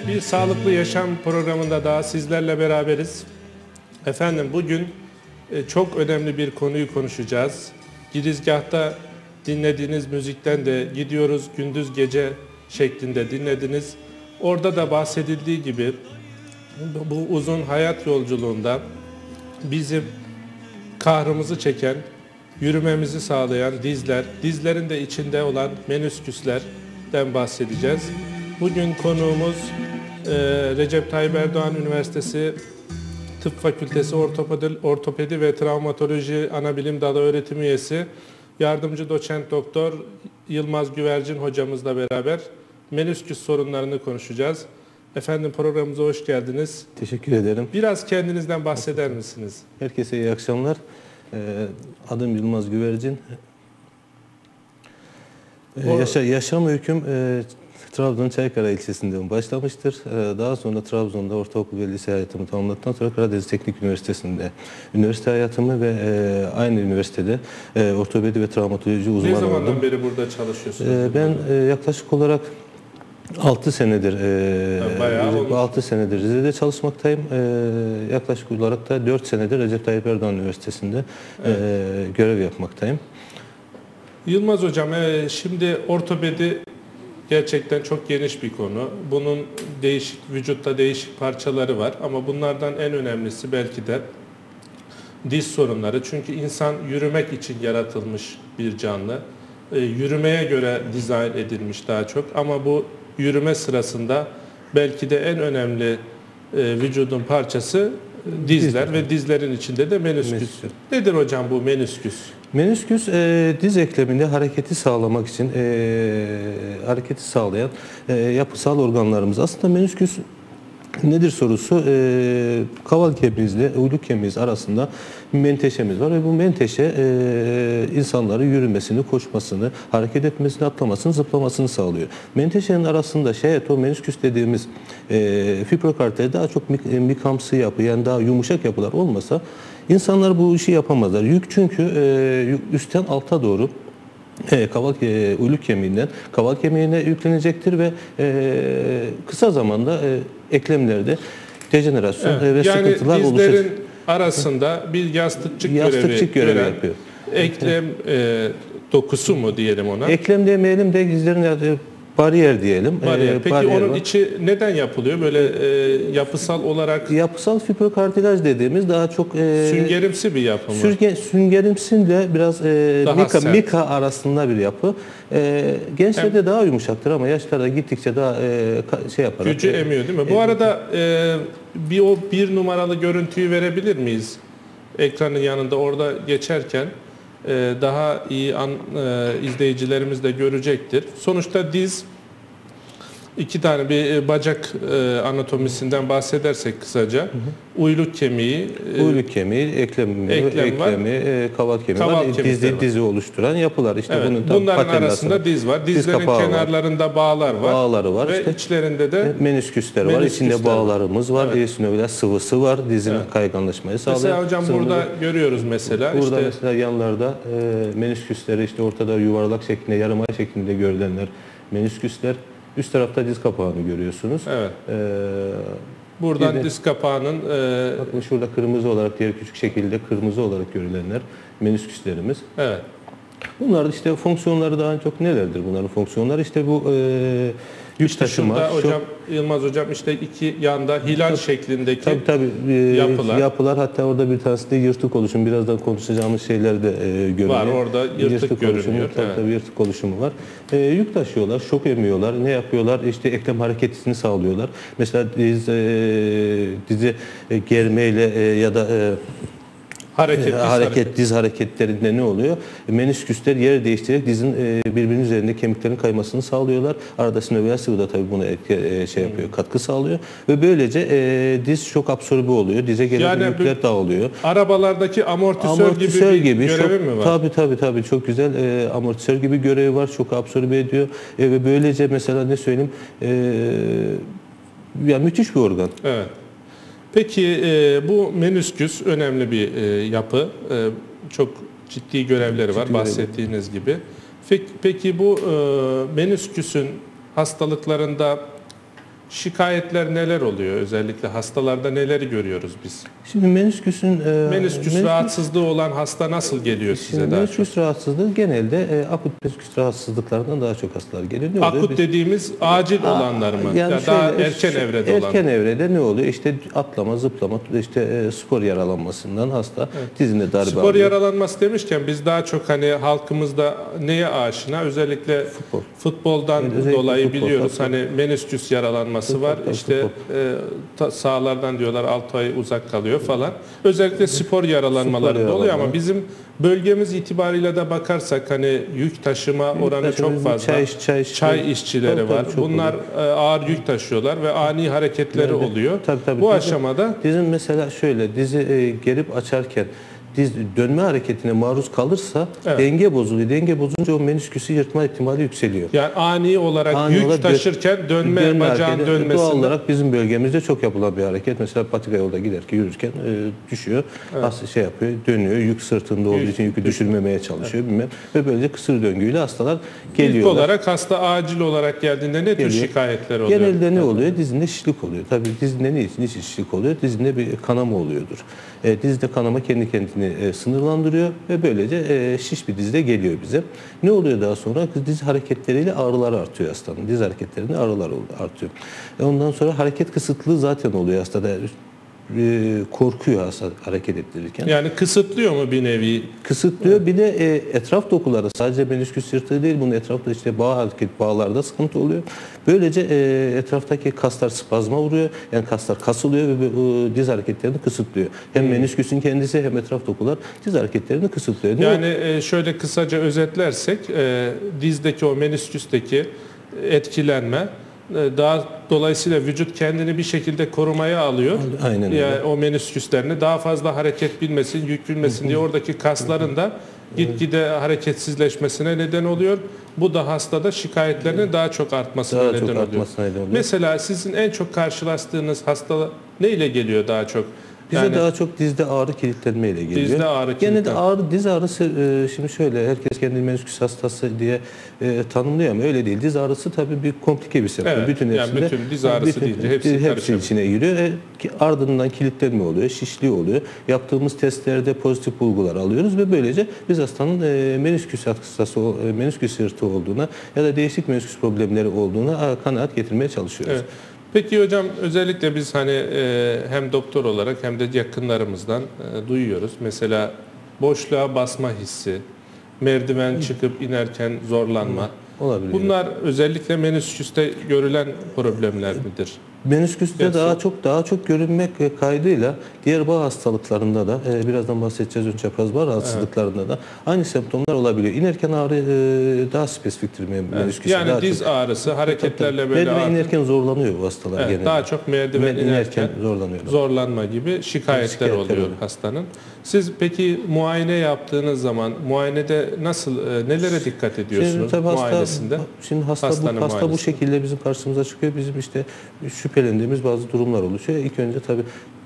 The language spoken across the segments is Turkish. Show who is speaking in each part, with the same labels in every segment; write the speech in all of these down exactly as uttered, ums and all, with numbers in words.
Speaker 1: Bir Sağlıklı Yaşam programında daha sizlerle beraberiz. Efendim bugün çok önemli bir konuyu konuşacağız. Girizgahta dinlediğiniz müzikten de gidiyoruz, gündüz gece şeklinde dinlediniz. Orada da bahsedildiği gibi bu uzun hayat yolculuğunda bizim kahrımızı çeken, yürümemizi sağlayan dizler, dizlerin de içinde olan menüsküslerden bahsedeceğiz. Bugün konuğumuz e, Recep Tayyip Erdoğan Üniversitesi Tıp Fakültesi Ortopedi, Ortopedi ve Travmatoloji Anabilim Dalı Öğretim Üyesi, Yardımcı Doçent Doktor Yılmaz Güvercin hocamızla beraber menüsküs sorunlarını konuşacağız. Efendim programımıza hoş geldiniz.
Speaker 2: Teşekkür ederim.
Speaker 1: Biraz kendinizden bahseder misiniz?
Speaker 2: Herkese iyi akşamlar. Adım Yılmaz Güvercin. O... Yaşa, yaşam öyküm e, Trabzon Çaykara ilçesinden başlamıştır. E, daha sonra Trabzon'da ortaokul ve lise hayatımı tamamladıktan sonra Karadeniz Teknik Üniversitesi'nde üniversite hayatımı ve e, aynı üniversitede e, ortopedi ve travmatoloji uzmanı oldum.
Speaker 1: Ne zamandan oldum. beri burada çalışıyorsunuz?
Speaker 2: E, ben e, yaklaşık olarak altı senedir
Speaker 1: e,
Speaker 2: altı senedir Rize'de çalışmaktayım. E, yaklaşık olarak da dört senedir Recep Tayyip Erdoğan Üniversitesi'nde evet. e, görev yapmaktayım.
Speaker 1: Yılmaz Hocam, e, şimdi ortopedi gerçekten çok geniş bir konu. Bunun değişik, vücutta değişik parçaları var ama bunlardan en önemlisi belki de diz sorunları. Çünkü insan yürümek için yaratılmış bir canlı. E, yürümeye göre dizayn edilmiş daha çok ama bu yürüme sırasında belki de en önemli e, vücudun parçası dizler ve dizlerin içinde de menüsküs. menüsküs. Nedir hocam bu menüsküs?
Speaker 2: Menüsküs e, diz ekleminde hareketi sağlamak için e, hareketi sağlayan e, yapısal organlarımız. Aslında menüsküs nedir sorusu, e, kaval kemiğimizle uyluk kemiğimiz arasında bir menteşemiz var ve bu menteşe e, insanların yürümesini, koşmasını, hareket etmesini, atlamasını, zıplamasını sağlıyor. Menteşenin arasında şayet o menüsküs dediğimiz e, fibrokarter daha çok mik mikamsı yapı, yani daha yumuşak yapılar olmasa insanlar bu işi yapamazlar. Yük çünkü e, üstten alta doğru E, kaval e, uyluk kemiğinden kaval kemiğine yüklenecektir ve e, kısa zamanda e, eklemlerde dejenerasyon evet. ve
Speaker 1: yani
Speaker 2: sıkıntılar oluşur.
Speaker 1: Yani dizlerin arasında bir yastıkçık,
Speaker 2: yastıkçık
Speaker 1: görevi,
Speaker 2: görevi yapıyor.
Speaker 1: Eklem e, dokusu mu diyelim ona?
Speaker 2: Eklem demeyelim de dizlerin bariyer diyelim.
Speaker 1: Bariyer. Peki
Speaker 2: bariyer
Speaker 1: onun
Speaker 2: var.
Speaker 1: içi neden yapılıyor? Böyle e, yapısal olarak?
Speaker 2: Yapısal fibrokartilaj dediğimiz daha çok e,
Speaker 1: süngerimsi bir yapı mı?
Speaker 2: Sürge, süngerimsiyle biraz e, mika, mika arasında bir yapı. E, gençlerde Hem, daha yumuşaktır ama yaşlarda gittikçe daha e, şey yapar.
Speaker 1: Gücü e, emiyor değil mi? Bu e, arada e, bir o bir numaralı görüntüyü verebilir miyiz? Ekranın yanında orada geçerken e, daha iyi an, e, izleyicilerimiz de görecektir. Sonuçta diz iki tane bir bacak e, anatomisinden bahsedersek kısaca, hı hı. uyluk kemiği, e,
Speaker 2: uyluk kemiği, eklem, eklem eklemi, e, kaval kemiği kaval var. Dizi, dizi oluşturan yapılar. İşte
Speaker 1: evet.
Speaker 2: bunun
Speaker 1: bunların arasında diz var. Dizlerin diz kenarlarında var. bağlar var.
Speaker 2: Bağları var.
Speaker 1: Ve
Speaker 2: işte,
Speaker 1: içlerinde de
Speaker 2: menüsküsler var. İçinde bağlarımız var. Evet. Sinovial sıvısı var. Dizinin evet. kayganlaşmayı sağlıyor.
Speaker 1: Mesela hocam Sınırlı. burada görüyoruz mesela.
Speaker 2: Burada
Speaker 1: işte,
Speaker 2: mesela yanlarda e, menüsküsleri işte ortada yuvarlak şeklinde, yarım ay şeklinde görülenler menüsküsler. Üst tarafta diz kapağını görüyorsunuz. Evet. Ee,
Speaker 1: Buradan de, diz kapağının... E,
Speaker 2: bakın şurada kırmızı olarak, diğer küçük şekilde kırmızı olarak görülenler menüsküslerimiz. Evet. Bunlar işte fonksiyonları daha çok nelerdir bunların fonksiyonları? İşte bu e, yük
Speaker 1: işte
Speaker 2: taşıma.
Speaker 1: Şurada
Speaker 2: şu,
Speaker 1: hocam, Yılmaz hocam işte iki yanda hilal tabii, şeklindeki
Speaker 2: tabii, tabii, e,
Speaker 1: yapılar.
Speaker 2: yapılar. Hatta orada bir tanesi de yırtık oluşum. Birazdan konuşacağımız şeyler de e, görünüyor.
Speaker 1: Var orada yırtık, yırtık görünüyor.
Speaker 2: Oluşumu,
Speaker 1: evet.
Speaker 2: tabii, tabii yırtık oluşumu var. E, yük taşıyorlar, şok emiyorlar. Ne yapıyorlar? İşte eklem hareketini sağlıyorlar. Mesela diz, e, dizi e, germeyle e, ya da e, Hareket, diz hareket, hareket, diz hareketlerinde ne oluyor? Menisküsler yer değiştirerek dizin birbirinin üzerinde kemiklerin kaymasını sağlıyorlar. Arada sinovial sıvı da tabii buna şey yapıyor, katkı sağlıyor. Ve böylece diz şok absorbe oluyor. Dize gelen yani yükler dağılıyor.
Speaker 1: Arabalardaki amortisör, amortisör gibi, gibi bir görevi
Speaker 2: şok,
Speaker 1: mi var?
Speaker 2: Tabii tabii tabii çok güzel e, amortisör gibi görevi var. Şok absorbe ediyor. E, ve böylece mesela ne söyleyeyim? E, ya müthiş bir organ.
Speaker 1: Evet. Peki e, bu menüsküs önemli bir e, yapı. E, çok ciddi görevleri ciddi var görevi. bahsettiğiniz gibi. Peki, peki bu e, menüsküsün hastalıklarında şikayetler neler oluyor? Özellikle hastalarda neleri görüyoruz biz?
Speaker 2: Şimdi menisküsün e,
Speaker 1: Menisküs
Speaker 2: menisküs,
Speaker 1: rahatsızlığı olan hasta nasıl geliyor size
Speaker 2: şimdi
Speaker 1: daha
Speaker 2: menisküs
Speaker 1: çok?
Speaker 2: rahatsızlığı genelde e, akut menisküs rahatsızlıklarından daha çok hastalar geliyor. Ne oluyor?
Speaker 1: Akut
Speaker 2: Biz-
Speaker 1: dediğimiz acil olanlar mı?
Speaker 2: Yani
Speaker 1: ya daha
Speaker 2: şöyle,
Speaker 1: erken
Speaker 2: şu-
Speaker 1: evrede olan.
Speaker 2: Erken evrede ne oluyor? İşte atlama, zıplama, işte e, spor yaralanmasından hasta dizinde darbe
Speaker 1: Spor
Speaker 2: alıyor.
Speaker 1: yaralanması demişken biz daha çok hani halkımızda neye aşina? Özellikle
Speaker 2: Futbol.
Speaker 1: futboldan
Speaker 2: Yani özellikle
Speaker 1: dolayı
Speaker 2: futbol,
Speaker 1: biliyoruz.
Speaker 2: futbol.
Speaker 1: Hani menisküs yaralanması
Speaker 2: Futbol,
Speaker 1: var.
Speaker 2: futbol,
Speaker 1: İşte
Speaker 2: futbol.
Speaker 1: e, ta- sahalardan diyorlar altı ay uzak kalıyor falan. Özellikle spor yaralanmalarında
Speaker 2: Spor
Speaker 1: oluyor ama
Speaker 2: yaralanma.
Speaker 1: bizim bölgemiz itibariyle de bakarsak hani yük taşıma oranı
Speaker 2: taşıma,
Speaker 1: çok fazla.
Speaker 2: çay- çay-
Speaker 1: Çay işçileri
Speaker 2: Tabii, tabii,
Speaker 1: var.
Speaker 2: çok
Speaker 1: Bunlar e, ağır yük taşıyorlar ve ani hareketleri
Speaker 2: Evet,
Speaker 1: oluyor.
Speaker 2: tabii, tabii.
Speaker 1: Bu
Speaker 2: Dizin-
Speaker 1: aşamada
Speaker 2: Dizin mesela şöyle, dizi e, gerip açarken diz dönme hareketine maruz kalırsa
Speaker 1: Evet.
Speaker 2: denge bozuluyor. Denge bozunca o menisküsü yırtma ihtimali yükseliyor.
Speaker 1: yani ani olarak
Speaker 2: Ani
Speaker 1: yük
Speaker 2: olarak
Speaker 1: taşırken dönme,
Speaker 2: Dönme
Speaker 1: bacağın
Speaker 2: hareketi
Speaker 1: dönmesinde.
Speaker 2: doğal olarak bizim bölgemizde çok yapılan bir hareket. Mesela patika yolda giderken yürürken e, düşüyor. Hasta şey yapıyor, dönüyor. Yük sırtında olduğu
Speaker 1: Yük
Speaker 2: için yükü
Speaker 1: düşüyor.
Speaker 2: düşürmemeye çalışıyor bilmem. Ve böylece kısır döngüyle hastalar
Speaker 1: İlk
Speaker 2: geliyorlar.
Speaker 1: olarak hasta acil olarak geldiğinde ne tür
Speaker 2: Geliyor.
Speaker 1: şikayetler oluyor?
Speaker 2: Genelde ne oluyor? Dizinde şişlik oluyor. Tabii dizinde ne için niçin şişlik oluyor? Dizinde bir kanama oluyordur. E, dizde kanama kendi kendini e, sınırlandırıyor ve böylece e, şiş bir dizde geliyor bize. Ne oluyor daha sonra? Diz hareketleriyle ağrılar artıyor hastanın. Diz hareketlerinde ağrılar artıyor. E, ondan sonra hareket kısıtlığı zaten oluyor hastada. E, korkuyor hasta hareket ettirirken.
Speaker 1: Yani kısıtlıyor mu bir nevi?
Speaker 2: Kısıtlıyor. Bir de e, etraf dokuları sadece menisküs yırtığı değil, bunun etrafta işte bağ hareket bağlarda sıkıntı oluyor. Böylece e, etraftaki kaslar spazma vuruyor. Yani kaslar kasılıyor ve e, diz hareketlerini kısıtlıyor. Hem menisküsün kendisi hem etraf dokular diz hareketlerini kısıtlıyor. Ne
Speaker 1: Yani e, şöyle kısaca özetlersek e, dizdeki o menisküsteki etkilenme e, daha dolayısıyla vücut kendini bir şekilde korumaya alıyor.
Speaker 2: Aynen öyle.
Speaker 1: Yani o menisküslerini daha fazla hareket bilmesin, yük bilmesin diye oradaki kasların da gitgide hareketsizleşmesine neden oluyor. Bu da hastada şikayetlerinin daha çok artmasına
Speaker 2: Daha
Speaker 1: neden
Speaker 2: çok
Speaker 1: oluyor.
Speaker 2: artmasına neden oluyor.
Speaker 1: Mesela sizin en çok karşılaştığınız hasta ne ile geliyor daha çok?
Speaker 2: Bize
Speaker 1: Yani
Speaker 2: daha çok dizde ağrı kilitlenme ile geliyor.
Speaker 1: Dizde ağrı
Speaker 2: Gene de
Speaker 1: kilitlenme.
Speaker 2: ağrı, diz ağrısı e, şimdi şöyle herkes kendini menisküs hastası diye e, tanımlıyor ama öyle değil. Diz ağrısı tabii bir komplike bir sebep.
Speaker 1: Evet,
Speaker 2: bütün
Speaker 1: yani
Speaker 2: hepsinde,
Speaker 1: bütün diz ağrısı deyince hepsi karışıyor.
Speaker 2: içine giriyor. E, ki ardından kilitlenme oluyor, şişliği oluyor. Yaptığımız testlerde pozitif bulgular alıyoruz ve böylece biz hastanın e, menisküs hastası, e, menisküs yırtığı olduğuna ya da değişik menisküs problemleri olduğuna e, kanaat getirmeye çalışıyoruz.
Speaker 1: Evet. Peki hocam özellikle biz hani e, hem doktor olarak hem de yakınlarımızdan e, duyuyoruz. Mesela boşluğa basma hissi, merdiven çıkıp inerken zorlanma.
Speaker 2: Olabilir.
Speaker 1: Bunlar özellikle menisküste görülen problemler midir?
Speaker 2: Menisküste
Speaker 1: Yes.
Speaker 2: daha çok daha çok görünmek kaydıyla diğer bağ hastalıklarında da e, birazdan bahsedeceğiz ön çapraz bağ rahatsızlıklarında da aynı semptomlar olabiliyor. İnerken ağrı e, daha spesifiktir menisküste.
Speaker 1: Yani
Speaker 2: daha
Speaker 1: diz
Speaker 2: çok.
Speaker 1: ağrısı hareketlerle böyle
Speaker 2: Merdiven
Speaker 1: ağrı-
Speaker 2: inerken zorlanıyor bu hastalar
Speaker 1: Evet,
Speaker 2: genelde.
Speaker 1: daha çok merdiven
Speaker 2: Merdiven
Speaker 1: inerken,
Speaker 2: inerken zorlanıyorlar.
Speaker 1: zorlanma gibi şikayetler
Speaker 2: Şikayetler
Speaker 1: oluyor
Speaker 2: oluyor.
Speaker 1: hastanın. Siz peki muayene yaptığınız zaman muayenede nasıl e, nelere dikkat ediyorsunuz
Speaker 2: Şimdi tabii hasta,
Speaker 1: muayenesinde?
Speaker 2: şimdi hasta
Speaker 1: Hastanın
Speaker 2: bu, hasta bu
Speaker 1: muayenesi.
Speaker 2: şekilde bizim karşımıza çıkıyor. Bizim işte şüphelendiğimiz bazı durumlar oluşuyor. İlk önce tabii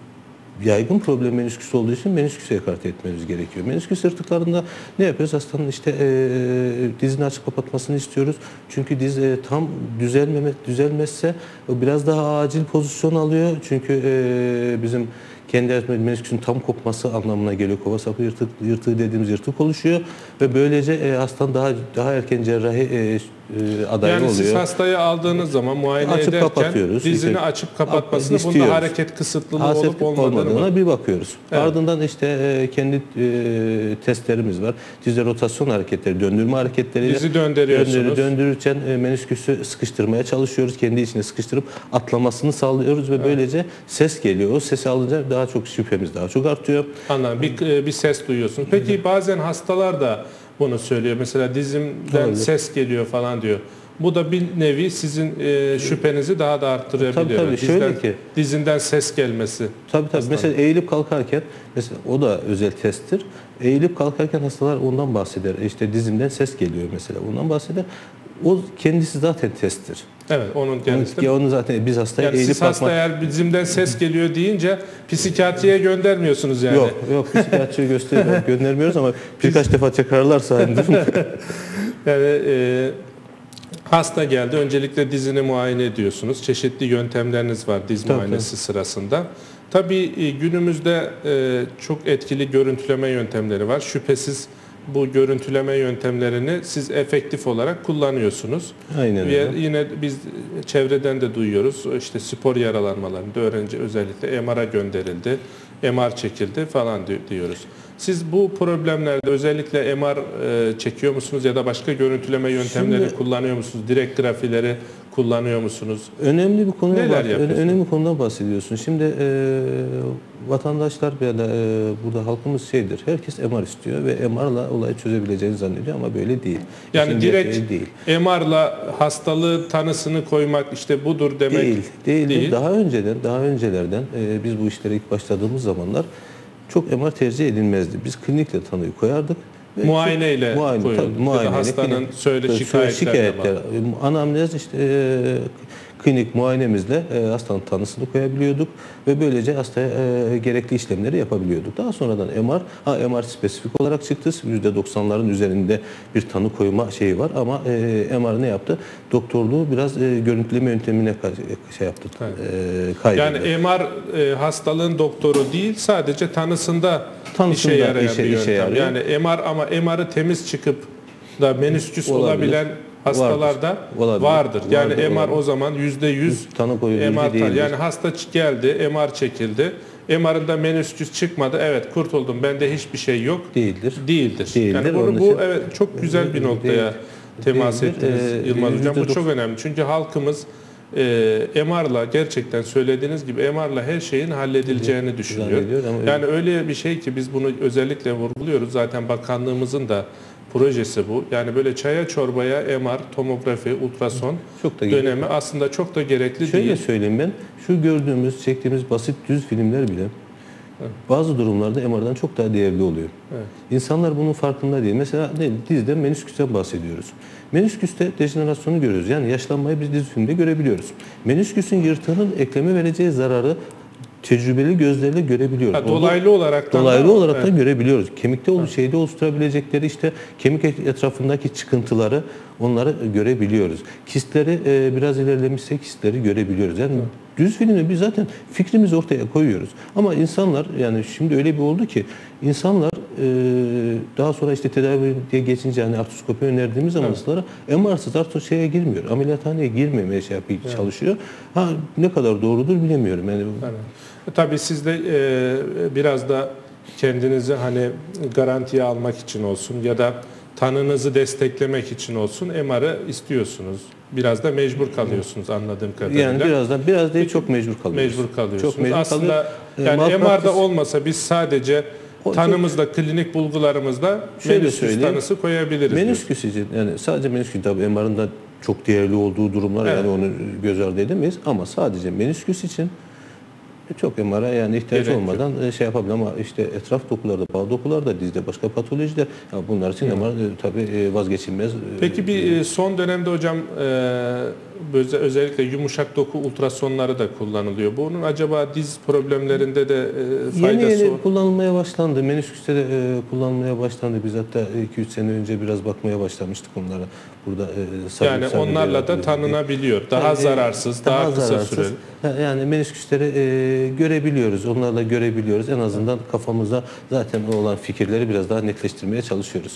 Speaker 2: yaygın problem menisküs olduğu için menisküse ekarte etmemiz gerekiyor. Menisküs yırtıklarında ne yapıyoruz? Hastanın işte e, dizini açıp kapatmasını istiyoruz. Çünkü diz e, tam düzelmeme, düzelmezse o biraz daha acil pozisyon alıyor. Çünkü e, bizim kendi menisküsün tam kopması anlamına geliyor. Kova sapı yırtık, yırtığı dediğimiz yırtık oluşuyor ve böylece e, hastanın daha daha erken cerrahi e, e, adayı
Speaker 1: Yani
Speaker 2: oluyor.
Speaker 1: siz hastayı aldığınız zaman muayene
Speaker 2: Açıp
Speaker 1: ederken
Speaker 2: kapatıyoruz.
Speaker 1: dizini
Speaker 2: İşte,
Speaker 1: açıp kapatmasını, bunda
Speaker 2: istiyoruz.
Speaker 1: hareket kısıtlılığı
Speaker 2: Hasret
Speaker 1: olup olmadığını
Speaker 2: olmadığına
Speaker 1: mı?
Speaker 2: bir bakıyoruz.
Speaker 1: Evet.
Speaker 2: Ardından işte e, kendi e, testlerimiz var. Dizde rotasyon hareketleri, döndürme hareketleriyle
Speaker 1: Dizi döndürüyorsunuz.
Speaker 2: döndürü- döndürürken e, menisküsü sıkıştırmaya çalışıyoruz. Kendi içine sıkıştırıp atlamasını sağlıyoruz ve böylece ses geliyor. O sesi alınca daha çok şüphemiz daha çok artıyor.
Speaker 1: Anladım. Bir, bir ses duyuyorsun. Peki bazen hastalar da bunu söylüyor. Mesela dizimden
Speaker 2: Olabilir.
Speaker 1: ses geliyor falan diyor. Bu da bir nevi sizin e, şüphenizi daha da arttırabiliyor.
Speaker 2: Tabii, tabii.
Speaker 1: Dizden-
Speaker 2: Şöyle ki-
Speaker 1: dizinden ses gelmesi.
Speaker 2: Tabii tabii.
Speaker 1: Hastanın.
Speaker 2: Mesela eğilip kalkarken, mesela o da özel testtir. Eğilip kalkarken hastalar ondan bahseder. İşte dizimden ses geliyor mesela. Ondan bahseder. O kendisi zaten testtir.
Speaker 1: Evet, onun kendisi.
Speaker 2: Ya onu zaten biz hastaya
Speaker 1: Yani
Speaker 2: eğilip
Speaker 1: siz hasta
Speaker 2: kalkmak...
Speaker 1: eğer dizimden ses geliyor deyince psikiyatriye göndermiyorsunuz yani.
Speaker 2: Yok, yok psikiyatriye göster göndermiyoruz ama birkaç defa tekrarlarsa hani durum-
Speaker 1: Yani e, Hasta geldi. Öncelikle dizini muayene ediyorsunuz. Çeşitli yöntemleriniz var diz
Speaker 2: Tabii,
Speaker 1: muayenesi sırasında. Tabii e, günümüzde e, çok etkili görüntüleme yöntemleri var. Şüphesiz bu görüntüleme yöntemlerini siz efektif olarak kullanıyorsunuz.
Speaker 2: Aynen
Speaker 1: Ve
Speaker 2: öyle.
Speaker 1: yine biz çevreden de duyuyoruz. İşte spor yaralanmalarında öğrenci özellikle M R'a gönderildi, M R çekildi falan diyoruz. Siz bu problemlerde özellikle M R e, çekiyor musunuz ya da başka görüntüleme yöntemleri
Speaker 2: Şimdi,
Speaker 1: kullanıyor musunuz? Direkt grafileri kullanıyor musunuz?
Speaker 2: Önemli bir konuya
Speaker 1: Neler
Speaker 2: bak,
Speaker 1: yapıyorsunuz?
Speaker 2: önemli bir konudan bahsediyorsun. Şimdi e, vatandaşlar ya da e, burada halkımız şeydir. Herkes M R istiyor ve M R'la olayı çözebileceğini zannediyor ama böyle değil.
Speaker 1: Yani
Speaker 2: İşin
Speaker 1: direkt
Speaker 2: gerçeği değil.
Speaker 1: M R'la hastalığı tanısını koymak işte budur demek
Speaker 2: Değil, değil.
Speaker 1: değil.
Speaker 2: Daha önceden, daha öncelerden e, biz bu işlere ilk başladığımız zamanlar çok M R tercih edilmezdi. Biz klinikle tanıyı koyardık. Ve
Speaker 1: Muayeneyle
Speaker 2: muayene,
Speaker 1: koyuyorduk.
Speaker 2: tabii, muayeneyle,
Speaker 1: Ya da hastanın
Speaker 2: klinik-
Speaker 1: söyle
Speaker 2: söyle
Speaker 1: şikayetlerine
Speaker 2: şikayetler.
Speaker 1: bağlı.
Speaker 2: Anamnez işte e, klinik muayenemizle e, hastanın tanısını koyabiliyorduk ve böylece hastaya e, gerekli işlemleri yapabiliyorduk. Daha sonradan M R, ha M R spesifik olarak çıktı. yüzde doksanların üzerinde bir tanı koyma şeyi var ama e, M R ne yaptı? Doktorluğu biraz e, görüntüleme yöntemine şey yaptı. E, kaydırdı.
Speaker 1: Yani M R e, hastalığın doktoru değil, sadece tanısında,
Speaker 2: Tanısında
Speaker 1: işe yarayan
Speaker 2: işe-
Speaker 1: bir
Speaker 2: işe
Speaker 1: yöntem.
Speaker 2: yarıyor.
Speaker 1: Yani M R ama M R'ı temiz çıkıp da menüsküs
Speaker 2: Olabilir.
Speaker 1: olabilen hastalarda
Speaker 2: Vardır.
Speaker 1: vardır. Yani
Speaker 2: Vardır,
Speaker 1: M R
Speaker 2: olabilir.
Speaker 1: o zaman yüzde yüz
Speaker 2: tanı koyucu
Speaker 1: M R
Speaker 2: değildir.
Speaker 1: yani hasta ç- geldi, M R çekildi. M R'ında menüsküs çıkmadı. Evet, kurtuldum. Bende hiçbir şey yok.
Speaker 2: Değildir.
Speaker 1: Değildir.
Speaker 2: Değildir.
Speaker 1: Yani bunu
Speaker 2: Onun
Speaker 1: bu
Speaker 2: için-
Speaker 1: evet çok güzel bir noktaya
Speaker 2: Değil.
Speaker 1: temas
Speaker 2: Değildir.
Speaker 1: ettiniz
Speaker 2: Ee,
Speaker 1: Yılmaz Hocam. Bu
Speaker 2: yüzde
Speaker 1: çok önemli. Çünkü halkımız e, M R'la gerçekten söylediğiniz gibi M R'la her şeyin halledileceğini düşünüyor.
Speaker 2: Zannediyor ama
Speaker 1: Yani öyle bir şey ki biz bunu özellikle vurguluyoruz. Zaten bakanlığımızın da projesi bu. Yani böyle çaya çorbaya M R, tomografi, ultrason
Speaker 2: Çok da
Speaker 1: dönemi aslında çok da gerekli
Speaker 2: Şöyle
Speaker 1: değil.
Speaker 2: söyleyeyim ben, şu gördüğümüz, çektiğimiz basit düz filmler bile bazı durumlarda M R'dan çok daha değerli oluyor.
Speaker 1: Evet.
Speaker 2: İnsanlar bunun farkında değil. Mesela ne, dizde menüsküsten bahsediyoruz. Menüsküste dejenerasyonu görüyoruz. Yani yaşlanmayı biz dizi filmde görebiliyoruz. Menüsküsün yırtığının ekleme vereceği zararı tecrübeli gözlerle görebiliyoruz.
Speaker 1: Ha,
Speaker 2: Orada-
Speaker 1: dolaylı olarak
Speaker 2: Dolaylı olarak da
Speaker 1: evet.
Speaker 2: görebiliyoruz. Kemikte olu şeyde oluşturabilecekleri işte kemik etrafındaki çıkıntıları onları görebiliyoruz. Kistleri e, biraz ilerlemişse kistleri görebiliyoruz. Yani düz filmi biz zaten fikrimizi ortaya koyuyoruz. Ama insanlar yani şimdi öyle bir oldu ki insanlar e, daha sonra işte tedavi diye geçince hani artroskopi önerdiğimiz zaman hastalara M R'sız artros şeye girmiyor. Ameliyathaneye girmemeye şey yapıyor, çalışıyor. Ha ne kadar doğrudur bilemiyorum. Yani
Speaker 1: Evet. E, Tabii siz de e, biraz da kendinizi hani garantiye almak için olsun ya da tanınızı desteklemek için olsun M R'ı istiyorsunuz. Biraz da mecbur kalıyorsunuz anladığım kadarıyla.
Speaker 2: yani birazdan biraz değil çok mecbur kalıyoruz.
Speaker 1: Mecbur kalıyorsunuz.
Speaker 2: Çok mecbur
Speaker 1: Aslında
Speaker 2: kalıyor. Ee,
Speaker 1: yani M
Speaker 2: malpraktis-
Speaker 1: R'da olmasa biz sadece
Speaker 2: O
Speaker 1: tanımızda, klinik bulgularımızda
Speaker 2: Şöyle
Speaker 1: menüsküs
Speaker 2: söyleyeyim.
Speaker 1: tanısı koyabiliriz. diyorsunuz.
Speaker 2: Menüsküs için yani sadece menüsküs tabii M R'ın da çok değerli olduğu durumlar
Speaker 1: Evet.
Speaker 2: yani onu göz ardı edemeyiz ama sadece menüsküs için çok M R'a yani ihtiyaç
Speaker 1: Gerek yok.
Speaker 2: olmadan e, şey yapabilir ama işte etraf dokularda, bağ dokularda, dizde başka patolojiler ya bunlar için M R e, tabii e, vazgeçilmez. e,
Speaker 1: Peki bir e, son dönemde hocam e, böyle özellikle yumuşak doku ultrasonları da kullanılıyor. Bunun acaba diz problemlerinde de e, faydası
Speaker 2: Yeni yeni
Speaker 1: olur?
Speaker 2: kullanılmaya başlandı. Menüsküste de e, kullanılmaya başlandı. Biz hatta iki üç sene önce biraz bakmaya başlamıştık onlara. Burada e, sabit-
Speaker 1: Yani
Speaker 2: sabit
Speaker 1: onlarla da
Speaker 2: olarak-
Speaker 1: tanınabiliyor. Daha
Speaker 2: Yani,
Speaker 1: zararsız, daha, kısa
Speaker 2: zararsız.
Speaker 1: süreli.
Speaker 2: Ha, Yani menüsküsleri e, görebiliyoruz. Onlarla görebiliyoruz. En azından kafamızda zaten olan fikirleri biraz daha netleştirmeye çalışıyoruz.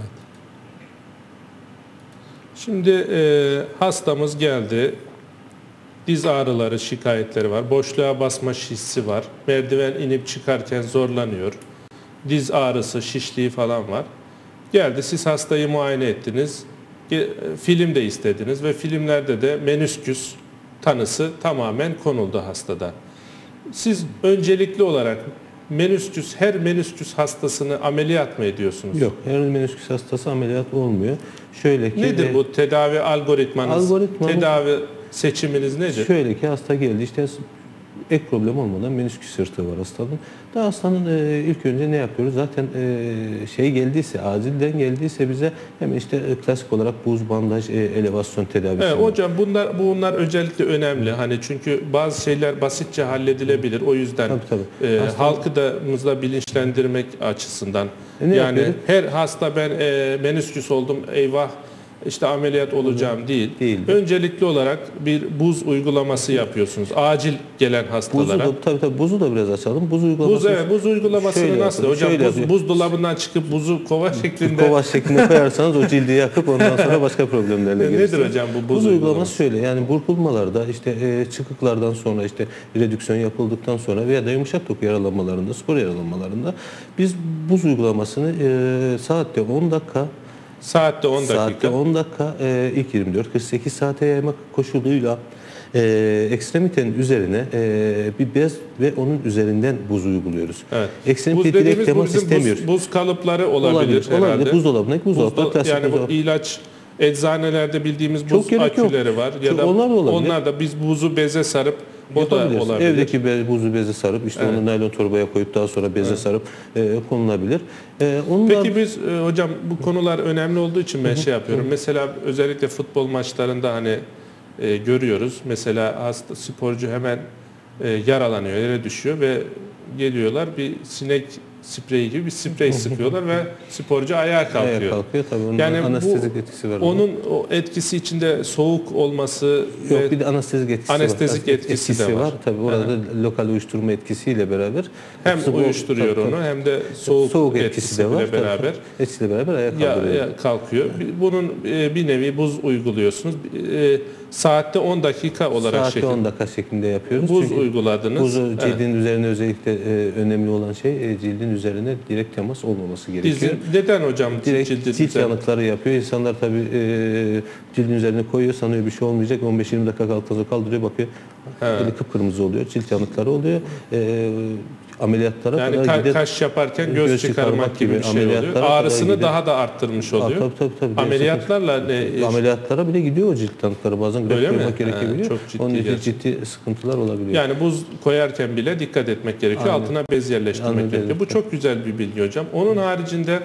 Speaker 1: Şimdi e, hastamız geldi. Diz ağrıları, şikayetleri var. Boşluğa basma hissi var. Merdiven inip çıkarken zorlanıyor. Diz ağrısı, şişliği falan var. Geldi, siz hastayı muayene ettiniz. Ge- Film de istediniz ve filmlerde de menüsküs tanısı tamamen konuldu hastada. Siz öncelikli olarak menüsküs, her menüsküs hastasını ameliyat mı ediyorsunuz?
Speaker 2: Yok, her menüsküs hastası ameliyat olmuyor. Şöyle ki
Speaker 1: Nedir
Speaker 2: e,
Speaker 1: bu tedavi algoritmanız?
Speaker 2: Algoritmamız-
Speaker 1: Tedavi seçiminiz nedir?
Speaker 2: Şöyle ki hasta geldi işte ek problem olmadan menüsküs sırtığı var hastanın. Da hastanın e, ilk önce ne yapıyoruz? Zaten e, şey geldiyse, acilden geldiyse bize hemen işte e, klasik olarak buz, bandaj, e, elevasyon tedavisi.
Speaker 1: Evet, hocam bunlar bunlar özellikle önemli. Hani çünkü bazı şeyler basitçe halledilebilir. O yüzden
Speaker 2: Tabii, tabii.
Speaker 1: e,
Speaker 2: Hasta-
Speaker 1: halkı da mızla bilinçlendirmek açısından.
Speaker 2: E, ne
Speaker 1: yani
Speaker 2: yapıyoruz?
Speaker 1: her hasta ben e, menüsküs oldum eyvah işte ameliyat olacağım değil.
Speaker 2: Değildir.
Speaker 1: Öncelikli olarak bir buz uygulaması yapıyorsunuz. Acil gelen hastalara.
Speaker 2: Buzu da, tabii tabii buzu da biraz açalım. Buz uygulaması.
Speaker 1: Buz, evet, buz uygulamasını
Speaker 2: şöyle
Speaker 1: nasıl?
Speaker 2: yapıyor,
Speaker 1: Hocam
Speaker 2: şöyle
Speaker 1: buz,
Speaker 2: yapıyor.
Speaker 1: buzdolabından çıkıp buzu kova şeklinde.
Speaker 2: Kova şeklinde koyarsanız o cildi yakıp ondan sonra başka problemlerle
Speaker 1: Nedir
Speaker 2: geliştirir.
Speaker 1: hocam bu buz,
Speaker 2: Buz
Speaker 1: uygulaması?
Speaker 2: uygulaması şöyle, yani burkulmalarda işte e, çıkıklardan sonra işte redüksiyon yapıldıktan sonra veya da yumuşak doku yaralanmalarında, spor yaralanmalarında biz buz uygulamasını e, saatte on dakika
Speaker 1: Saatte on dakika.
Speaker 2: Saatte on dakika e, ilk yirmi dört kırk sekiz saate yaymak koşuluyla e, ekstremitenin üzerine e, bir bez ve onun üzerinden buz uyguluyoruz.
Speaker 1: Evet.
Speaker 2: Ekstremite
Speaker 1: Buz
Speaker 2: direkt
Speaker 1: dediğimiz bu
Speaker 2: temas
Speaker 1: bizim
Speaker 2: istemiyor.
Speaker 1: Buz, buz kalıpları olabilir,
Speaker 2: Olabilir,
Speaker 1: herhalde.
Speaker 2: olabilir. Buzdolabına, buzdolaplar,
Speaker 1: Buzdo-
Speaker 2: klasik
Speaker 1: yani bu
Speaker 2: buzdolabı.
Speaker 1: ilaç eczanelerde bildiğimiz
Speaker 2: Çok
Speaker 1: buz
Speaker 2: gerek yok.
Speaker 1: aküleri var ya
Speaker 2: Çok-
Speaker 1: da
Speaker 2: onlar da olabilir.
Speaker 1: onlar da biz buzu beze sarıp o da
Speaker 2: Yapabiliriz.
Speaker 1: olabilir.
Speaker 2: Evdeki be, buzu beze sarıp işte
Speaker 1: Evet.
Speaker 2: onu naylon torbaya koyup daha sonra beze sarıp e, konulabilir. E, onun da-
Speaker 1: Peki biz e, hocam bu konular önemli olduğu için ben şey yapıyorum. Mesela özellikle futbol maçlarında hani e, görüyoruz. Mesela hasta sporcu hemen e, yaralanıyor, yere düşüyor ve geliyorlar bir sinek spreyi gibi bir sprey sıkıyorlar ve sporcu ayağa kalkıyor.
Speaker 2: ayağa kalkıyor tabii. Onun
Speaker 1: Yani
Speaker 2: anestezik
Speaker 1: bu,
Speaker 2: etkisi var.
Speaker 1: onun o etkisi içinde soğuk olması
Speaker 2: Yok,
Speaker 1: ve
Speaker 2: bir de anestezik etkisi
Speaker 1: anestezik
Speaker 2: var.
Speaker 1: etkisi de var.
Speaker 2: Tabii orada da lokal uyuşturma etkisiyle beraber.
Speaker 1: hem
Speaker 2: Futbol-
Speaker 1: uyuşturuyor
Speaker 2: tabii, tabii.
Speaker 1: onu hem de soğuk,
Speaker 2: soğuk
Speaker 1: etkisi,
Speaker 2: etkisi de var.
Speaker 1: bile beraber.
Speaker 2: Tabii, tabii. Etkisiyle beraber ayağa
Speaker 1: Ya,
Speaker 2: kaldırıyor.
Speaker 1: ya kalkıyor. Bunun e, bir nevi buz uyguluyorsunuz. E, saatte on dakika olarak
Speaker 2: Saatte
Speaker 1: şekil.
Speaker 2: on dakika şeklinde yapıyoruz.
Speaker 1: Buz
Speaker 2: Çünkü
Speaker 1: uyguladınız.
Speaker 2: buzu
Speaker 1: Evet.
Speaker 2: cildin üzerine özellikle e, önemli olan şey e, cildin üzerine direkt temas olmaması gerekiyor.
Speaker 1: Dizin, neden hocam
Speaker 2: Direkt
Speaker 1: cildin
Speaker 2: cilt
Speaker 1: üzerine?
Speaker 2: yanıkları yapıyor. İnsanlar tabii e, cildin üzerine koyuyor, sanıyor bir şey olmayacak. on beş yirmi dakika kaldıktan sonra kaldırıyor, bakıyor.
Speaker 1: He.
Speaker 2: Eli kıpkırmızı oluyor. Cilt yanıkları oluyor. E, ameliyatlara
Speaker 1: Yani
Speaker 2: kadar
Speaker 1: ka-
Speaker 2: gider.
Speaker 1: kaş yaparken göz,
Speaker 2: Göz
Speaker 1: çıkarmak,
Speaker 2: çıkarmak
Speaker 1: gibi bir
Speaker 2: gibi
Speaker 1: şey oluyor.
Speaker 2: ameliyatlara kadar
Speaker 1: Ağrısını
Speaker 2: gider.
Speaker 1: daha da arttırmış
Speaker 2: Aa,
Speaker 1: oluyor.
Speaker 2: tabii, tabii, tabii.
Speaker 1: Ameliyatlarla ne?
Speaker 2: Ameliyatlara bile gidiyor o cilt yanıkları. Bazen
Speaker 1: Öyle
Speaker 2: gref
Speaker 1: mi?
Speaker 2: koymak gerekebiliyor.
Speaker 1: He, çok ciddi
Speaker 2: Onun için
Speaker 1: gerçekten.
Speaker 2: ciddi sıkıntılar olabiliyor.
Speaker 1: Yani buz koyarken bile dikkat etmek gerekiyor.
Speaker 2: Aynen.
Speaker 1: Altına bez yerleştirmek
Speaker 2: Aynen,
Speaker 1: gerekiyor. Bu
Speaker 2: evet.
Speaker 1: çok güzel bir bilgi hocam. Onun haricinde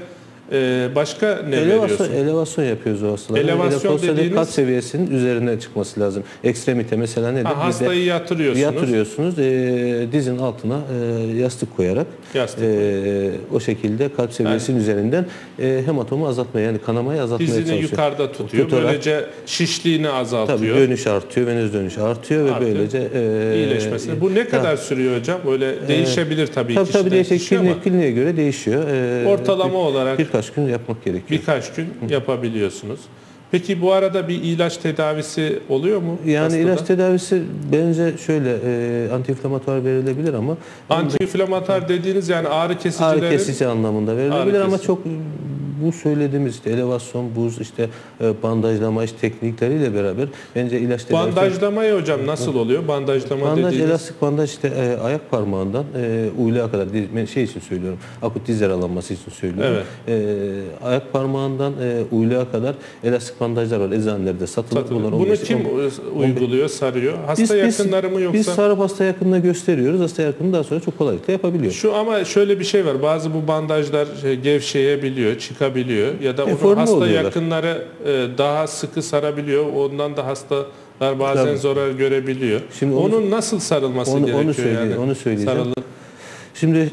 Speaker 1: e, başka ne
Speaker 2: Elevasyon,
Speaker 1: veriyorsun?
Speaker 2: elevasyon yapıyoruz o hastalara.
Speaker 1: Elevasyon
Speaker 2: dediği
Speaker 1: dediğiniz-
Speaker 2: kalp seviyesinin üzerine çıkması lazım. Ekstremite mesela nedir?
Speaker 1: Ha,
Speaker 2: Bir de
Speaker 1: hastayı yatırıyorsunuz.
Speaker 2: yatırıyorsunuz. E, dizin altına e, yastık koyarak
Speaker 1: Yastık
Speaker 2: e, o şekilde kalp seviyesinin üzerinden e, hematomu azaltmaya, yani kanamayı azaltmaya
Speaker 1: Dizini
Speaker 2: çalışıyor.
Speaker 1: yukarıda tutuyor.
Speaker 2: Tutarak-
Speaker 1: Böylece şişliğini
Speaker 2: Tabii
Speaker 1: azaltıyor.
Speaker 2: dönüş artıyor, venöz dönüş artıyor ve
Speaker 1: Artıyor.
Speaker 2: böylece e,
Speaker 1: İyileşmesine. Bu ne kadar sürüyor hocam? Böyle değişebilir tabii
Speaker 2: Tabii
Speaker 1: kişiden
Speaker 2: tabii değişik.
Speaker 1: kişiye ama
Speaker 2: Klinik, kliniğe göre değişiyor. E,
Speaker 1: ortalama
Speaker 2: bir-
Speaker 1: olarak
Speaker 2: birkaç gün yapmak gerekiyor.
Speaker 1: birkaç gün yapabiliyorsunuz. Peki bu arada bir ilaç tedavisi oluyor mu?
Speaker 2: Yani
Speaker 1: hastada?
Speaker 2: ilaç tedavisi bence şöyle e, antiinflamatuar verilebilir ama
Speaker 1: Antiinflamatuar dediğiniz yani ağrı kesicilerin
Speaker 2: ağrı kesici anlamında verilebilir
Speaker 1: Ağrı
Speaker 2: ama
Speaker 1: kesici.
Speaker 2: çok bu söylediğimiz işte elevasyon, buz, işte e, bandajlama işte teknikleriyle beraber bence ilaç tedavisi.
Speaker 1: bandajlamayı hocam nasıl oluyor? Bandajlama
Speaker 2: Bandaj,
Speaker 1: dediğiniz
Speaker 2: elastik bandaj işte e, ayak parmağından e, uyluğa kadar, diz- ben şey için söylüyorum, akut diz yaralanması için söylüyorum. E, ayak parmağından e, uyluğa kadar elastik bandajlar var, eczanelerde satılır.
Speaker 1: satılıyor.
Speaker 2: Bunlar
Speaker 1: Bunu
Speaker 2: on beş
Speaker 1: kim
Speaker 2: on-
Speaker 1: uyguluyor, sarıyor? Hasta yakınları mı yoksa?
Speaker 2: Biz sarıp hasta yakınına gösteriyoruz. Hasta yakını daha sonra çok kolaylıkla yapabiliyor.
Speaker 1: Şu ama şöyle bir şey var. Bazı bu bandajlar şey, gevşeyebiliyor, çıkabiliyor ya da onu
Speaker 2: Deforme
Speaker 1: hasta
Speaker 2: oluyorlar.
Speaker 1: yakınları e, daha sıkı sarabiliyor. Ondan da hastalar bazen
Speaker 2: Tabii.
Speaker 1: zarar görebiliyor.
Speaker 2: Şimdi onu-
Speaker 1: Onun nasıl sarılması
Speaker 2: onu- onu
Speaker 1: gerekiyor
Speaker 2: söyleyeyim,
Speaker 1: yani?
Speaker 2: onu söyleyeceğim.
Speaker 1: Sarılır.
Speaker 2: Şimdi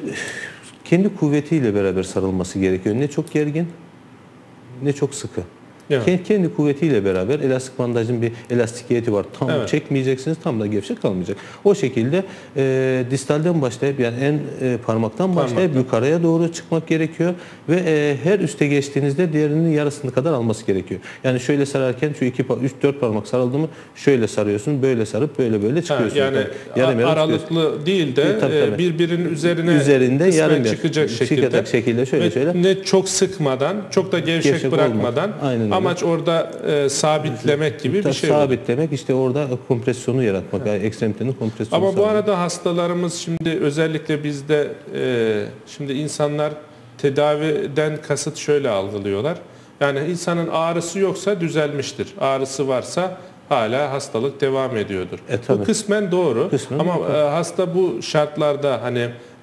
Speaker 2: kendi kuvvetiyle beraber sarılması gerekiyor. Ne çok gergin, ne çok sıkı.
Speaker 1: Evet.
Speaker 2: Kendi, kendi kuvvetiyle beraber elastik bandajın bir elastikiyeti var. Tam
Speaker 1: Evet.
Speaker 2: çekmeyeceksiniz, tam da gevşek kalmayacak. O şekilde e, distalden başlayıp yani en e, parmaktan başlayıp
Speaker 1: Parmaktan.
Speaker 2: yukarıya doğru çıkmak gerekiyor ve e, her üste geçtiğinizde diğerinin yarısını kadar alması gerekiyor. Yani şöyle sararken şu iki üç dört parmak sarıldı mı şöyle sarıyorsun, böyle sarıp böyle böyle
Speaker 1: Ha,
Speaker 2: çıkıyorsun.
Speaker 1: yani
Speaker 2: Tabii. Yarım yarım çıkıyorsun.
Speaker 1: aralıklı değil de
Speaker 2: E, tabii,
Speaker 1: e,
Speaker 2: tabii.
Speaker 1: birbirinin üzerine
Speaker 2: Üzerinde
Speaker 1: kısmen
Speaker 2: yarım yer-
Speaker 1: çıkacak şekilde.
Speaker 2: çıkacak şekilde şöyle
Speaker 1: Ve
Speaker 2: şöyle.
Speaker 1: ne çok sıkmadan, çok da gevşek,
Speaker 2: Gevşek
Speaker 1: bırakmadan.
Speaker 2: olmadan. Aynen öyle.
Speaker 1: Amaç orada e, sabitlemek gibi bir şey oluyor.
Speaker 2: Sabitlemek işte orada kompresyonu yaratmak. Yani ekstremitenin kompresyonu
Speaker 1: Ama bu
Speaker 2: sağlamak.
Speaker 1: arada hastalarımız şimdi özellikle bizde e, şimdi insanlar tedaviden kasıt şöyle algılıyorlar. Yani insanın ağrısı yoksa düzelmiştir. Ağrısı varsa hala hastalık devam ediyordur.
Speaker 2: E,
Speaker 1: bu
Speaker 2: tabii.
Speaker 1: kısmen doğru.
Speaker 2: Kısmen
Speaker 1: Ama
Speaker 2: doğru.
Speaker 1: e, hasta bu şartlarda hani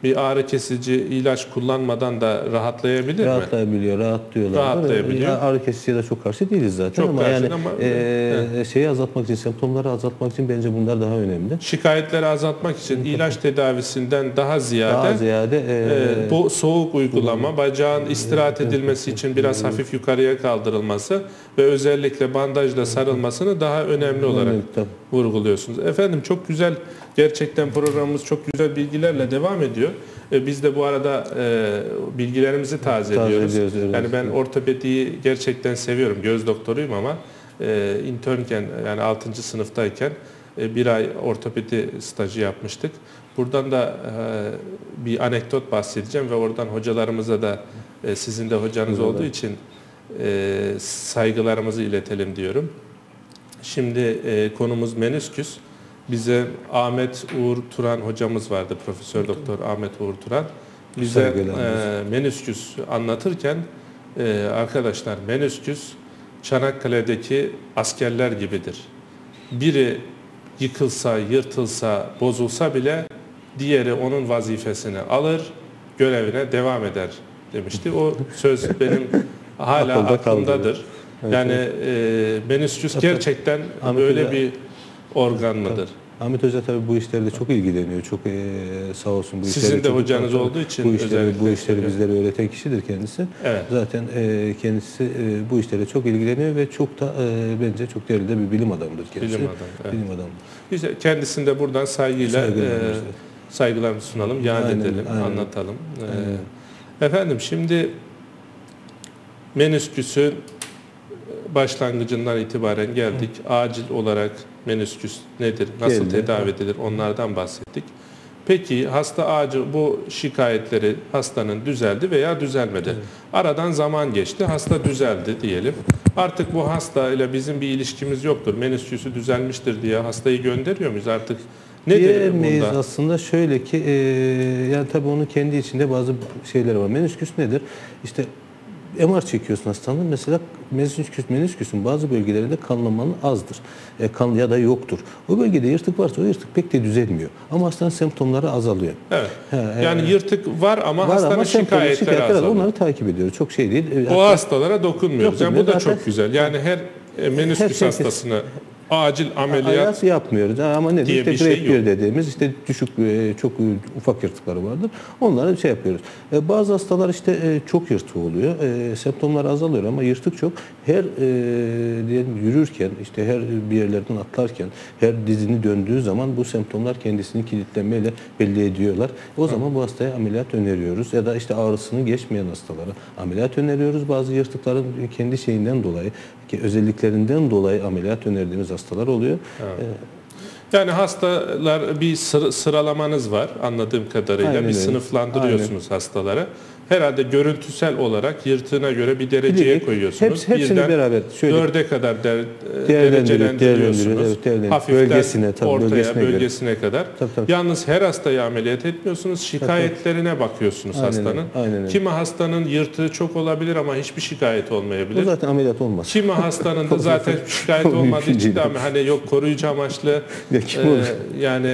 Speaker 1: bir ağrı kesici ilaç kullanmadan da rahatlayabilir mi?
Speaker 2: Rahatlayabiliyor, rahatlıyorlar.
Speaker 1: Rahatlayabiliyor.
Speaker 2: Ağrı kesiciye de çok karşı değiliz zaten
Speaker 1: Çok
Speaker 2: ama
Speaker 1: karşı
Speaker 2: yani
Speaker 1: ama,
Speaker 2: e, şeyi azaltmak için, semptomları azaltmak için bence bunlar daha önemli.
Speaker 1: Şikayetleri azaltmak için ilaç tedavisinden daha ziyade,
Speaker 2: Daha ziyade
Speaker 1: e, bu soğuk uygulama, bacağın istirahat edilmesi için biraz hafif yukarıya kaldırılması ve özellikle bandajla sarılmasını daha önemli olarak vurguluyorsunuz. Efendim çok güzel, gerçekten programımız çok güzel bilgilerle devam ediyor. E, biz de bu arada e, bilgilerimizi tazeliyoruz.
Speaker 2: Taze ediyoruz,
Speaker 1: yani ben ortopediyi gerçekten seviyorum. Göz doktoruyum ama e, internken, yani altıncı sınıftayken e, bir ay ortopedi stajı yapmıştık. Buradan da e, bir anekdot bahsedeceğim ve oradan hocalarımıza da e, sizin de hocanız evet. olduğu için e, saygılarımızı iletelim diyorum. Şimdi e, konumuz menisküs. Bize Ahmet Uğur Turan hocamız vardı, Profesör Doktor Ahmet Uğur Turan. Bize e, menisküs anlatırken e, arkadaşlar, menisküs Çanakkale'deki askerler gibidir. Biri yıkılsa, yırtılsa, bozulsa bile diğeri onun vazifesini alır, görevine devam eder demişti. O söz benim hala aklımdadır. Evet, yani e, menisküs gerçekten böyle bir organ mıdır?
Speaker 2: Ahmet Hoca tabii bu işlerde çok ilgileniyor. Çok e, sağ olsun bu işlerde.
Speaker 1: Sizin de
Speaker 2: çok
Speaker 1: hocanız olduğu için
Speaker 2: bu işleri, bu işleri bizlere öğreten kişidir kendisi. Evet. Zaten e, kendisi e, bu işlere çok ilgileniyor ve çok da e, bence çok değerli de bir bilim adamıdır kendisi. Bilim adamı. Evet. Bilim adamı.
Speaker 1: Biz de kendisini de buradan saygıyla e, saygılarımızı sunalım, yad aynen, edelim, aynen. anlatalım. Aynen. E, efendim şimdi menisküsün başlangıcından itibaren geldik. Acil olarak menisküs nedir, nasıl Geldi. tedavi edilir, onlardan bahsettik. Peki hasta acil bu şikayetleri hastanın düzeldi veya düzelmedi. Evet. Aradan zaman geçti, hasta düzeldi diyelim. Artık bu hasta ile bizim bir ilişkimiz yoktur, menisküsü düzelmiştir diye hastayı gönderiyor muyuz artık? Nedir
Speaker 2: Diyemeyiz
Speaker 1: bunda?
Speaker 2: Aslında şöyle ki, e, yani tabii onun kendi içinde bazı şeyler var. Menisküs nedir? İşte M R çekiyorsun hastanın, mesela menisküs, menisküsün bazı bölgelerinde kanlamanın azdır. E, kan ya da yoktur. O bölgede yırtık varsa o yırtık pek de düzelmiyor. Ama hastanın semptomları azalıyor. Evet.
Speaker 1: Ha, yani e, yırtık var ama var hastanın ama şikayetleri, şikayetleri azalıyor.
Speaker 2: Onları takip ediyoruz. Çok şey değil.
Speaker 1: O Hatta, hastalara dokunmuyoruz. Yani bu da çok güzel. Yani her e, menisküs her şey hastasını acil ameliyat, ameliyat
Speaker 2: yapmıyoruz ama ne diye işte grade bir dediğimiz işte düşük çok ufak yırtıkları vardır. Onları şey yapıyoruz. Bazı hastalar işte çok yırtığı oluyor. Semptomlar azalıyor ama yırtık çok. Her diyelim yürürken, işte her bir yerlerden atlarken, her dizini döndüğü zaman bu semptomlar kendisini kilitlenmeyle belli ediyorlar. O zaman Hı. bu hastaya ameliyat öneriyoruz ya da işte ağrısını geçmeyen hastalara ameliyat öneriyoruz. Bazı yırtıkların kendi şeyinden dolayı, özelliklerinden dolayı ameliyat önerdiğimiz hastalar oluyor. Evet.
Speaker 1: Yani hastalar, bir sır, sıralamanız var anladığım kadarıyla. Aynen bir öyle. Sınıflandırıyorsunuz Aynen. hastaları. Herhalde görüntüsel olarak yırtığına göre bir dereceye Bilik, koyuyorsunuz. Hepsi,
Speaker 2: hepsini
Speaker 1: Birden
Speaker 2: beraber şöyle
Speaker 1: dörde kadar der, derecelendiriyorsunuz.
Speaker 2: Evet,
Speaker 1: Hafiften
Speaker 2: bölgesine, tabii,
Speaker 1: ortaya,
Speaker 2: bölgesine,
Speaker 1: bölgesine kadar. Tabii, tabii. Yalnız her hastayı ameliyat etmiyorsunuz. Şikayetlerine tabii. bakıyorsunuz Aynen hastanın. Aynen Kimi hastanın yırtığı çok olabilir ama hiçbir şikayet olmayabilir.
Speaker 2: O zaten ameliyat olmaz.
Speaker 1: Kimi hastanın da zaten şikayet olmadığı için de hani yok koruyucu amaçlı e, yani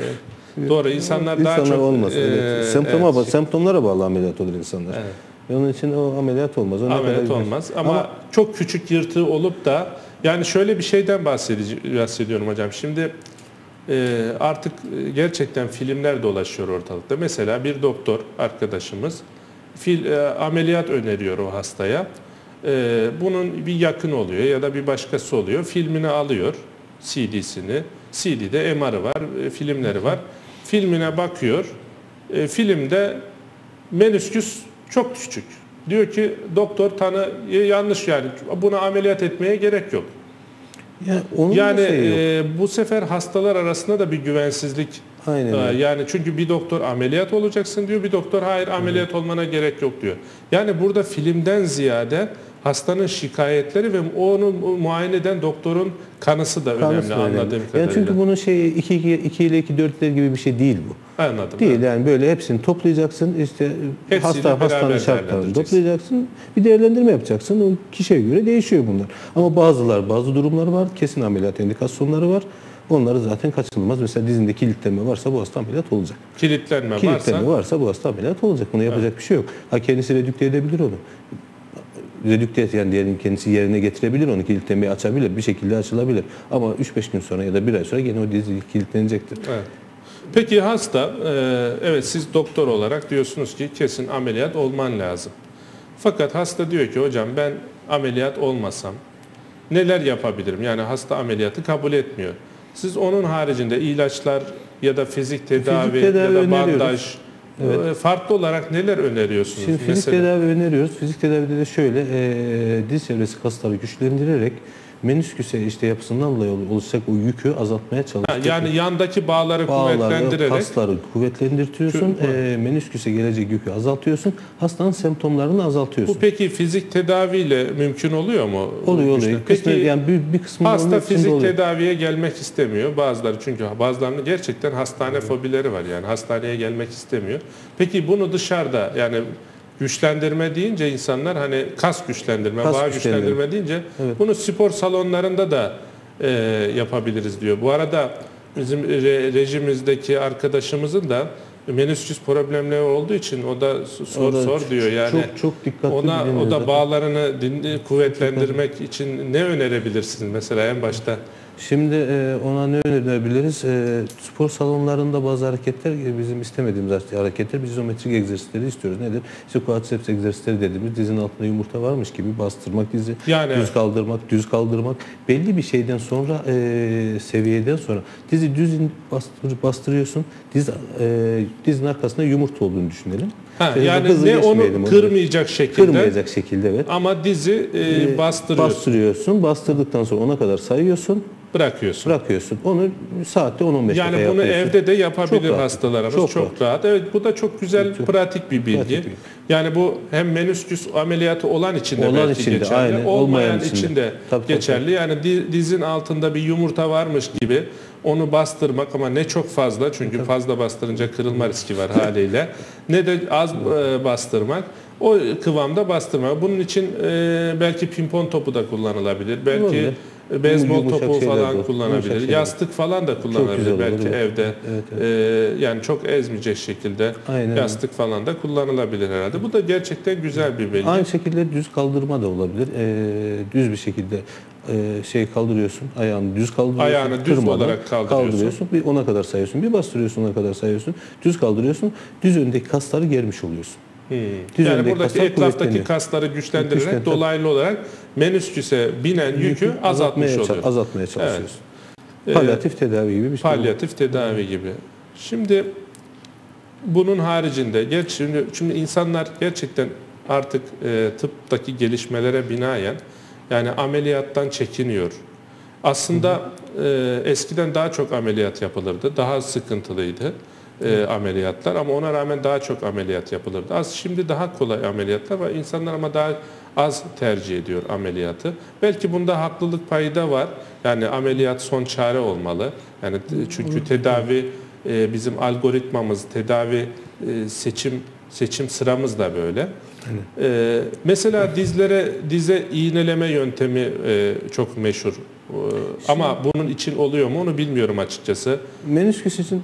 Speaker 1: e, doğru insanlar, insanlar daha çok
Speaker 2: olmaz. E, evet. Semptoma evet. semptomlara bağlı ameliyat olur insanlar. Evet. Onun için o ameliyat olmaz. O
Speaker 1: ameliyat olmaz ama, ama çok küçük yırtığı olup da yani şöyle bir şeyden bahsediyorum hocam. Şimdi e, artık gerçekten filmler dolaşıyor ortalıkta. Mesela bir doktor arkadaşımız fil, e, ameliyat öneriyor o hastaya. E, bunun bir yakın oluyor ya da bir başkası oluyor. Filmini alıyor, C D'sini. C D'de M R'ı var, e, filmleri var. Filmine bakıyor. E, filmde menisküs çok küçük. Diyor ki doktor tanı yanlış, yani buna ameliyat etmeye gerek yok. Yani, onun yani e, bu sefer hastalar arasında da bir güvensizlik. Aynen. E, yani çünkü bir doktor ameliyat olacaksın diyor, bir doktor hayır ameliyat Hı. olmana gerek yok diyor. Yani burada filmden ziyade hastanın şikayetleri ve onu muayene eden doktorun kanısı da kanısı önemli anladığım önemli. kadarıyla. Yani
Speaker 2: çünkü bunun şey iki ile iki dörtler gibi bir şey değil bu.
Speaker 1: Anladım.
Speaker 2: Değil yani böyle hepsini toplayacaksın, işte Hepsiyle hasta hastanın şartlarını toplayacaksın, bir değerlendirme yapacaksın. O kişiye göre değişiyor bunlar. Ama bazılar, bazı durumlar var, kesin ameliyat indikasyonları var. Onları zaten kaçınılmaz. Mesela dizinde kilitlenme varsa bu hasta ameliyat olacak.
Speaker 1: Kilitlenme,
Speaker 2: Kilitlenme
Speaker 1: varsa
Speaker 2: varsa bu hasta ameliyat olacak. Buna yapacak evet. bir şey yok. Ha kendisi redükte edebilir onu. Redükte et, yani diyelim kendisi yerine getirebilir onu, kilitlenmeyi açabilir, bir şekilde açılabilir. Ama üç beş gün sonra ya da bir ay sonra yine o dizi kilitlenecektir.
Speaker 1: Evet. Peki hasta, e, evet siz doktor olarak diyorsunuz ki kesin ameliyat olman lazım. Fakat hasta diyor ki hocam ben ameliyat olmasam neler yapabilirim? Yani hasta ameliyatı kabul etmiyor. Siz onun haricinde ilaçlar ya da fizik tedavi, fizik tedavi ya da bandaj, evet. farklı olarak neler öneriyorsunuz?
Speaker 2: Şimdi fizik mesela? tedavi öneriyoruz. Fizik tedavide de şöyle, e, diz çevresi kasları güçlendirerek menisküse işte yapısından dolayı olacak o yükü azaltmaya çalışacak.
Speaker 1: Yani yandaki bağları, bağları kuvvetlendirerek
Speaker 2: kasları kuvvetlendirtiyorsun, e, menisküse gelecek yükü azaltıyorsun, hastanın semptomlarını azaltıyorsun.
Speaker 1: Bu peki fizik tedaviyle mümkün oluyor mu?
Speaker 2: Oluyor oluyor.
Speaker 1: Peki
Speaker 2: Kısmı, yani bir, bir kısmı
Speaker 1: hasta fizik tedaviye gelmek istemiyor. Bazıları çünkü bazılarının gerçekten hastane evet. fobileri var, yani hastaneye gelmek istemiyor. Peki bunu dışarıda, yani güçlendirme deyince insanlar hani kas güçlendirme, kas bağ güçlendirme, güçlendirme deyince evet. bunu spor salonlarında da e, yapabiliriz diyor. Bu arada bizim re, rejimizdeki arkadaşımızın da menisküs problemleri olduğu için o da sor o da sor diyor yani.
Speaker 2: Çok çok dikkatli.
Speaker 1: Ona o da bağlarını din, kuvvetlendirmek çok için ne önerebilirsiniz mesela en başta?
Speaker 2: Şimdi ona ne önerebiliriz? Spor salonlarında bazı hareketler bizim istemediğimiz hareketler, biz izometrik egzersizleri istiyoruz. Nedir? İşte quadriceps egzersizleri dediğimiz dizin altında yumurta varmış gibi bastırmak dizi, yani, düz kaldırmak, düz kaldırmak. Belli bir şeyden sonra, e, seviyeden sonra dizi düz bastır, bastırıyorsun. Diz, e, dizin arkasında yumurta olduğunu düşünelim.
Speaker 1: Ha, yani ne onu kırmayacak onu. şekilde.
Speaker 2: Kırmayacak şekilde evet.
Speaker 1: Ama dizi e, bastırıyorsun.
Speaker 2: Bastırıyorsun. Bastırdıktan sonra ona kadar sayıyorsun.
Speaker 1: Bırakıyorsun.
Speaker 2: Bırakıyorsun. Onu saatte on on beş dakika
Speaker 1: yapıyorsun. Yani bunu evde de yapabilir
Speaker 2: çok
Speaker 1: hastalarımız. Çok, çok rahat. rahat. Evet, bu da çok güzel çok, pratik bir bilgi. Pratik bir. Yani bu hem menisküs ameliyatı olan için de
Speaker 2: olan
Speaker 1: belki
Speaker 2: içinde,
Speaker 1: geçerli,
Speaker 2: aynen,
Speaker 1: olmayan için de geçerli. Tabii. Yani dizin altında bir yumurta varmış gibi onu bastırmak, ama ne çok fazla, çünkü tabii. fazla bastırınca kırılma riski var haliyle. Ne de az bastırmak. O kıvamda bastırmak. Bunun için e, belki pimpon topu da kullanılabilir. Belki olabilir. Beyzbol topu falan kullanabilir. Yastık falan da kullanılabilir belki olur, evde. Evet, evet. Ee, yani çok ezmeyecek şekilde aynen. yastık falan da kullanılabilir herhalde. Bu da gerçekten güzel bir bilgi.
Speaker 2: Aynı şekilde düz kaldırma da olabilir. Ee, düz bir şekilde e, şey kaldırıyorsun. Ayağını düz kaldırıyorsun.
Speaker 1: Ayağını düz olarak kaldırıyorsun. kaldırıyorsun.
Speaker 2: Bir ona kadar sayıyorsun. Bir bastırıyorsun, ona kadar sayıyorsun. Düz kaldırıyorsun. Düz öndeki kasları germiş oluyorsun.
Speaker 1: Hmm. Yani buradaki etraftaki kasları güçlendirerek Güçlendir. dolaylı olarak menisküse binen yükü, yükü azaltmış oluyor.
Speaker 2: Azaltmaya çalışıyorsun. Evet. Palyatif ee, tedavi gibi bir şey.
Speaker 1: Palyatif tedavi gibi. Şimdi bunun haricinde geç şimdi, şimdi insanlar gerçekten artık e, tıptaki gelişmelere binaen yani ameliyattan çekiniyor. Aslında e, eskiden daha çok ameliyat yapılırdı. Daha sıkıntılıydı. E, ameliyatlar, ama ona rağmen daha çok ameliyat yapılırdı. Az şimdi daha kolay ameliyatlar var. İnsanlar ama daha az tercih ediyor ameliyatı. Belki bunda haklılık payı da var. Yani ameliyat son çare olmalı. Yani çünkü tedavi e, bizim algoritmamız, tedavi e, seçim seçim sıramız da böyle. E, mesela dizlere dize iğneleme yöntemi e, çok meşhur. E, ama bunun için oluyor mu onu bilmiyorum açıkçası.
Speaker 2: Menisküs için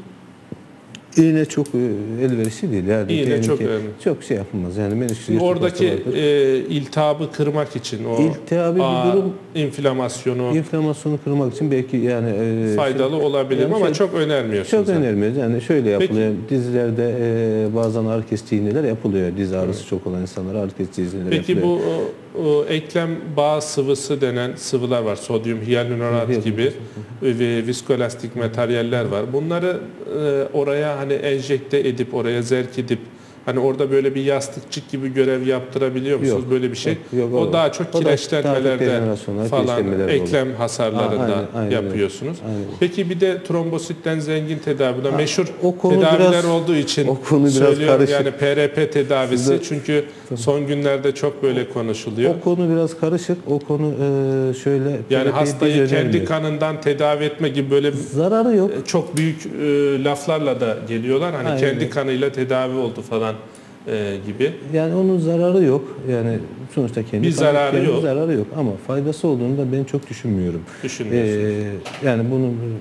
Speaker 2: İğne çok elverişli değil. Yani
Speaker 1: İğne çok
Speaker 2: ki, çok şey yapılmaz. Yani menisküs
Speaker 1: oradaki e, iltihabı kırmak için o
Speaker 2: iltihabı bir durum,
Speaker 1: inflamasyonu
Speaker 2: inflamasyonu kırmak için belki yani e,
Speaker 1: faydalı şey, olabilir yani ama şey, çok önermiyorsunuz.
Speaker 2: Çok önermiyoruz. Yani şöyle yapılıyor. Peki, dizilerde e, bazen ağrı kesici iğneler yapılıyor. Diz ağrısı evet. çok olan insanlara ağrı kesici iğneler
Speaker 1: Peki
Speaker 2: yapılıyor.
Speaker 1: Peki bu o, o, eklem bağ sıvısı denen sıvılar var. Sodyum hyaluronat gibi ve viskoelastik materyaller var. Bunları e, oraya hani enjekte edip oraya zerk edip hani orada böyle bir yastıkçık gibi görev yaptırabiliyor musunuz? Yok, böyle bir şey. Yok, yok, o daha çok kireçlenmelerde falan eklem olur. hasarlarında Aa, aynen, aynen, yapıyorsunuz. Aynen. Peki bir de trombositten zengin tedavi. Bu da meşhur o konu tedaviler biraz, olduğu için o konu söylüyorum biraz yani P R P tedavisi. Sizde, çünkü son günlerde çok böyle konuşuluyor.
Speaker 2: O konu biraz karışık. O konu e, şöyle
Speaker 1: yani hastayı kendi kanından tedavi etme gibi böyle
Speaker 2: zararı yok.
Speaker 1: Çok büyük e, laflarla da geliyorlar. Hani aynen. kendi kanıyla tedavi oldu falan. Ee, gibi.
Speaker 2: Yani onun zararı yok. Yani sonuçta kendi
Speaker 1: bir zararı yok.
Speaker 2: zararı yok ama faydası olduğunu da ben çok düşünmüyorum.
Speaker 1: Düşünmüyorsunuz.
Speaker 2: Ee, yani bunun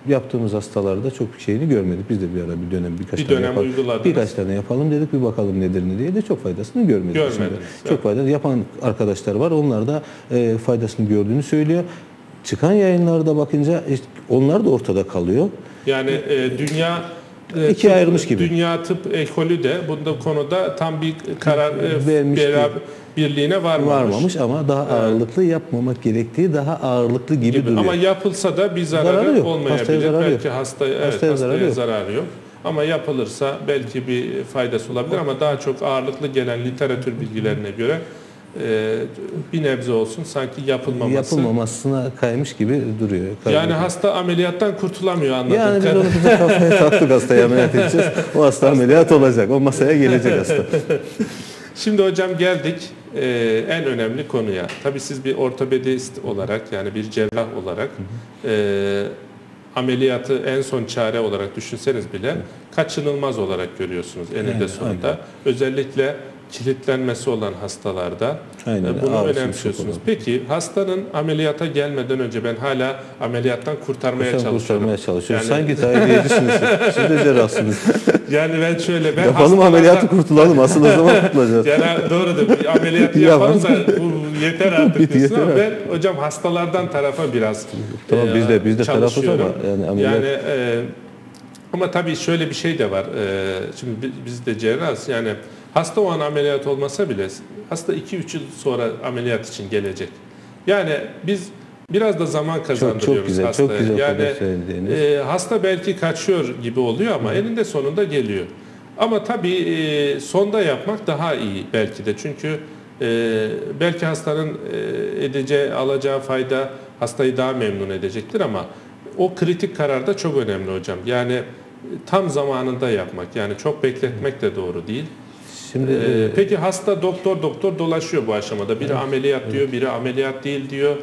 Speaker 2: yaptığımız hastalarda çok bir şeyini görmedik. Biz de bir ara bir dönem birkaç
Speaker 1: Bir
Speaker 2: tane
Speaker 1: dönem
Speaker 2: yapalım.
Speaker 1: uyguladınız.
Speaker 2: Birkaç tane yapalım dedik, bir bakalım nedir ne diye de çok faydasını görmedik.
Speaker 1: Görmediniz,
Speaker 2: Şimdi.
Speaker 1: evet.
Speaker 2: Çok faydalı yapan arkadaşlar var. Onlar da e, faydasını gördüğünü söylüyor. Çıkan yayınlarda bakınca işte onlar da ortada kalıyor.
Speaker 1: Yani e, dünya e,
Speaker 2: İkiye
Speaker 1: tıp-
Speaker 2: ayrılmış gibi.
Speaker 1: Dünya tıp ekolü de bunda konuda tam bir karar e,
Speaker 2: Vermiş
Speaker 1: beraber birliğine varmamış.
Speaker 2: Varmamış ama daha ağırlıklı yapmamak gerektiği daha ağırlıklı gibi,
Speaker 1: gibi.
Speaker 2: duruyor.
Speaker 1: Ama yapılsa da bir zararı,
Speaker 2: Zararı yok.
Speaker 1: olmayabilir.
Speaker 2: Hastaya zararı
Speaker 1: belki
Speaker 2: yok.
Speaker 1: hastaya, evet,
Speaker 2: Hastaya
Speaker 1: hastaya
Speaker 2: zararı yok.
Speaker 1: zararı yok. Ama yapılırsa belki bir faydası olabilir ama daha çok ağırlıklı gelen literatür bilgilerine göre e, bir nebze olsun sanki yapılmaması.
Speaker 2: Yapılmamasına kaymış gibi duruyor. Kaybediyor.
Speaker 1: Yani hasta ameliyattan kurtulamıyor anladığım
Speaker 2: Yani biz
Speaker 1: kadarıyla.
Speaker 2: onu bize kafaya taktık, hastayı ameliyat edeceğiz. O hasta ameliyat olacak. O masaya gelecek hasta.
Speaker 1: Şimdi hocam geldik e, en önemli konuya. Tabii siz bir ortopedist olarak yani bir cerrah olarak e, ameliyatı en son çare olarak düşünseniz bile kaçınılmaz olarak görüyorsunuz eninde
Speaker 2: Aynen,
Speaker 1: sonunda.
Speaker 2: aynen.
Speaker 1: Özellikle kilitlenmesi olan hastalarda
Speaker 2: Aynen,
Speaker 1: e, bunu
Speaker 2: ağrısı
Speaker 1: önemsiyorsunuz.
Speaker 2: çok
Speaker 1: Peki hastanın ameliyata gelmeden önce ben hala ameliyattan kurtarmaya
Speaker 2: Sen
Speaker 1: çalışıyorum.
Speaker 2: kurtarmaya çalışıyorsun.
Speaker 1: Yani-
Speaker 2: Sanki tahiyyeciysiniz. Siz de cerrahsınız.
Speaker 1: Yani ben şöyle ben
Speaker 2: Yapalım
Speaker 1: hastalardan-
Speaker 2: ameliyatı kurtulalım. Asıl o zaman kurtulacağız.
Speaker 1: Yani doğrudur. Bir ameliyatı
Speaker 2: Yapalım.
Speaker 1: yapalım da bu yeter artık diyorsun
Speaker 2: Yeter
Speaker 1: ama
Speaker 2: artık.
Speaker 1: ben hocam hastalardan tarafa biraz
Speaker 2: Tamam,
Speaker 1: e,
Speaker 2: biz de- biz de tarafız ama
Speaker 1: çalışıyorum.
Speaker 2: yani ameliyat-
Speaker 1: Yani, e, ama tabii şöyle bir şey de var. E, şimdi bi- biz de cerrahız. Yani hasta o an ameliyat olmasa bile hasta iki üç yıl sonra ameliyat için gelecek. Yani biz biraz da zaman kazandırıyoruz
Speaker 2: çok güzel,
Speaker 1: hastaya.
Speaker 2: çok güzel
Speaker 1: yani
Speaker 2: tabii söylediğiniz.
Speaker 1: e, hasta belki kaçıyor gibi oluyor ama eninde sonunda geliyor. Ama tabii e, sonda yapmak daha iyi belki de. Çünkü e, belki hastanın e, edeceği, alacağı fayda hastayı daha memnun edecektir ama o kritik karar da çok önemli hocam. Yani e, tam zamanında yapmak. Yani çok bekletmek de doğru değil.
Speaker 2: Şimdi
Speaker 1: Ee,
Speaker 2: e,
Speaker 1: peki hasta doktor doktor dolaşıyor bu aşamada. Biri ameliyat diyor, biri ameliyat değil diyor.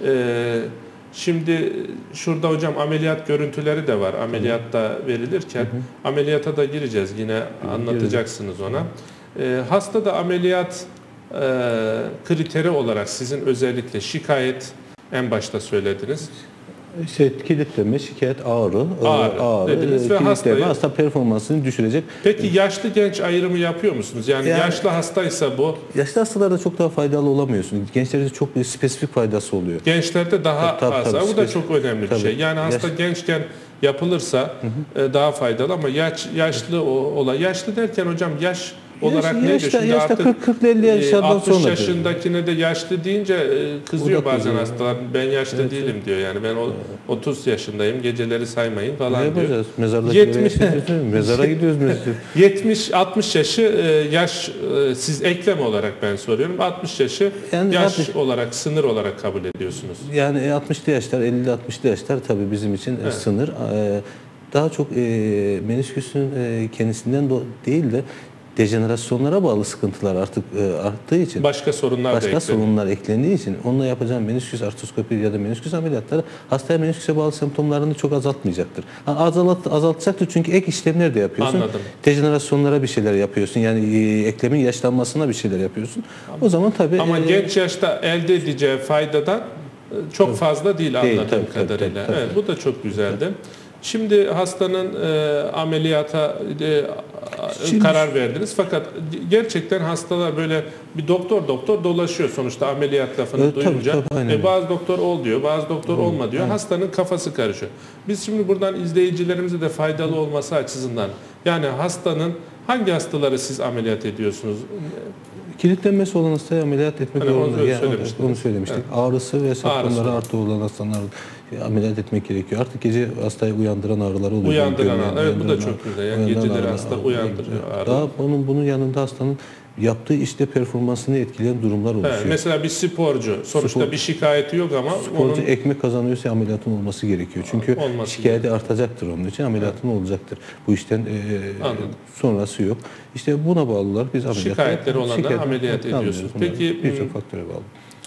Speaker 1: Ee, şimdi şurada hocam ameliyat görüntüleri de var. Ameliyatta verilirken ameliyata da gireceğiz. Yine anlatacaksınız ona. Ee, hasta da ameliyat e, kriteri olarak sizin özellikle şikayet en başta söylediniz.
Speaker 2: şey, kilitleme, şikayet, ağrı, e,
Speaker 1: Ağrı
Speaker 2: ağrı,
Speaker 1: dediniz ve
Speaker 2: kilitleme,
Speaker 1: hastayı-
Speaker 2: hasta performansını düşürecek.
Speaker 1: Peki yaşlı genç ayrımı yapıyor musunuz? Yani,
Speaker 2: Yani-
Speaker 1: yaşlı hastaysa bu,
Speaker 2: Yaşlı hastalarda çok daha faydalı olamıyorsun. Gençlerde çok bir spesifik faydası oluyor.
Speaker 1: gençlerde daha
Speaker 2: Tabii,
Speaker 1: az.
Speaker 2: tabii,
Speaker 1: Bu da
Speaker 2: spesifik.
Speaker 1: çok önemli bir
Speaker 2: Tabii.
Speaker 1: şey. Yani hasta
Speaker 2: Yaş-
Speaker 1: gençken yapılırsa e, daha faydalı ama yaş, yaşlı o- olay. Yaşlı derken hocam yaş olarak
Speaker 2: Yaş-
Speaker 1: neydi?
Speaker 2: yaşta-
Speaker 1: Şimdi
Speaker 2: yaşta
Speaker 1: artık,
Speaker 2: kırk kırk elli
Speaker 1: e,
Speaker 2: yaşlardan
Speaker 1: altmış
Speaker 2: sonra
Speaker 1: yaşındakine de yaşlı deyince e, kızıyor
Speaker 2: O da
Speaker 1: bazen
Speaker 2: kızıyor.
Speaker 1: hastalar. Ben yaşlı değilim diyor. Yani ben o, otuz yaşındayım. Geceleri saymayın
Speaker 2: Ne
Speaker 1: falan diyor.
Speaker 2: yapacağız? Mezardaki
Speaker 1: Yetmiş-
Speaker 2: Mezara gidiyoruz mezara.
Speaker 1: yetmiş altmış yaşı e, yaş e, siz eklem olarak ben soruyorum. altmış yaşı
Speaker 2: Yani
Speaker 1: yaş
Speaker 2: altmış
Speaker 1: olarak sınır olarak kabul ediyorsunuz.
Speaker 2: Yani altmışlı yaşlar, elli altmışlı yaşlar tabii bizim için e,
Speaker 1: Evet.
Speaker 2: sınır. E, Daha çok e, menisküsün e, kendisinden do- değil de dejenerasyonlara bağlı sıkıntılar artık e, arttığı için,
Speaker 1: Başka sorunlar da
Speaker 2: başka
Speaker 1: ekleniyor.
Speaker 2: sorunlar eklendiği için onunla yapacağım menisküs artroskopi ya da menisküs ameliyatları hastaya menisküse bağlı semptomlarını çok azaltmayacaktır. Ha, azalt, azaltacaktır çünkü ek işlemler de yapıyorsun.
Speaker 1: Anladım.
Speaker 2: Dejenerasyonlara bir şeyler yapıyorsun. Yani e, eklemin yaşlanmasına bir şeyler yapıyorsun. O zaman tabii
Speaker 1: Ama
Speaker 2: e,
Speaker 1: genç yaşta elde edeceği faydadan e, çok fazla değil anladığım
Speaker 2: Değil, tabii, tabii,
Speaker 1: kadarıyla.
Speaker 2: tabii, tabii.
Speaker 1: Evet, bu da çok güzeldi. Şimdi hastanın e, ameliyata e,
Speaker 2: Şimdi-
Speaker 1: karar verdiniz fakat gerçekten hastalar böyle bir doktor doktor dolaşıyor sonuçta ameliyat lafını
Speaker 2: Evet, tabii,
Speaker 1: duyunca.
Speaker 2: tabii, aynen
Speaker 1: E,
Speaker 2: öyle.
Speaker 1: bazı doktor ol diyor, bazı doktor olma diyor. Hastanın kafası karışıyor. Biz şimdi buradan izleyicilerimize de faydalı olması açısından yani hastanın hangi hastaları siz ameliyat ediyorsunuz?
Speaker 2: kilitlenmesi olan hastaya ameliyat etmek
Speaker 1: Hani onu
Speaker 2: zorunda. Yani
Speaker 1: söylemiştiniz.
Speaker 2: onu söylemiştik. Ağrısı ve semptomları
Speaker 1: Ağrısı.
Speaker 2: artı olan hastalar ameliyat etmek gerekiyor. Artık gece hastayı uyandıran ağrılar oluyor.
Speaker 1: Uyandıran
Speaker 2: Görmeyen,
Speaker 1: ağrı. Evet, bu da
Speaker 2: uyandıran
Speaker 1: çok güzel. Yani
Speaker 2: uyandıran
Speaker 1: geceleri
Speaker 2: ağrılar,
Speaker 1: hasta
Speaker 2: ağrılar.
Speaker 1: uyandırıyor ağrı.
Speaker 2: Daha bunun bunun yanında hastanın yaptığı işte performansını etkileyen durumlar oluşuyor.
Speaker 1: Evet, mesela bir sporcu sonuçta
Speaker 2: Spor-
Speaker 1: bir şikayeti yok ama
Speaker 2: Sporcu
Speaker 1: onun
Speaker 2: ekmek kazanıyorsa ameliyatın olması gerekiyor. Çünkü
Speaker 1: Olması
Speaker 2: şikayeti artacaktır onun için ameliyatın olacaktır. Bu işten e,
Speaker 1: Anladım.
Speaker 2: sonrası yok. İşte buna bağlılar biz ameliyat
Speaker 1: Şikayetleri olanlara
Speaker 2: şikayet-
Speaker 1: ameliyat
Speaker 2: alıyoruz.
Speaker 1: ediyorsunuz.
Speaker 2: Bunlar
Speaker 1: Peki,
Speaker 2: birçok
Speaker 1: m-
Speaker 2: faktöre bağlı.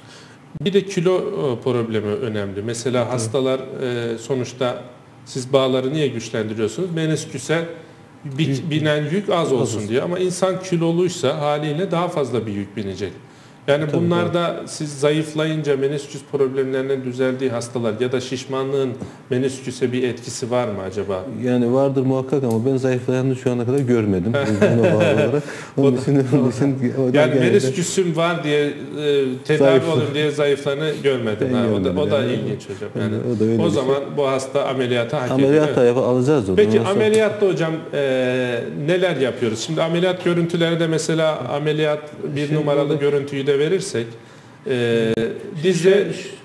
Speaker 1: bir de kilo e, problemi önemli. Mesela hastalar e, sonuçta siz bağları niye güçlendiriyorsunuz? Menisküse bi- binen yük az olsun diye ama insan kiloluysa haliyle daha fazla bir yük binecek. Yani
Speaker 2: Tabii,
Speaker 1: bunlar
Speaker 2: tabii.
Speaker 1: da siz zayıflayınca menisküs problemlerinin düzeldiği hastalar ya da şişmanlığın menisküse bir etkisi var mı acaba?
Speaker 2: Yani vardır muhakkak ama ben zayıflayanı şu ana kadar görmedim. Buna bağlı olarak. Onun için, onun için o da
Speaker 1: Yani
Speaker 2: genelde-
Speaker 1: menisküsüm var diye e, tedavi
Speaker 2: Zayıf.
Speaker 1: olayım diye zayıflanı görmedim.
Speaker 2: Ben
Speaker 1: Ha, o da,
Speaker 2: görmedim
Speaker 1: o da
Speaker 2: yani.
Speaker 1: ilginç hocam.
Speaker 2: Yani
Speaker 1: Yani
Speaker 2: o da öyle
Speaker 1: o
Speaker 2: bir şey.
Speaker 1: zaman bu hasta ameliyata hak ediyor.
Speaker 2: Ameliyat da
Speaker 1: Evet.
Speaker 2: yap- alacağız onu.
Speaker 1: Peki
Speaker 2: Ondan sonra-
Speaker 1: ameliyatta hocam e, neler yapıyoruz? Şimdi ameliyat görüntüleri de mesela ameliyat bir
Speaker 2: Şimdi
Speaker 1: numaralı
Speaker 2: orada-
Speaker 1: görüntüyü de verirsek e, dizde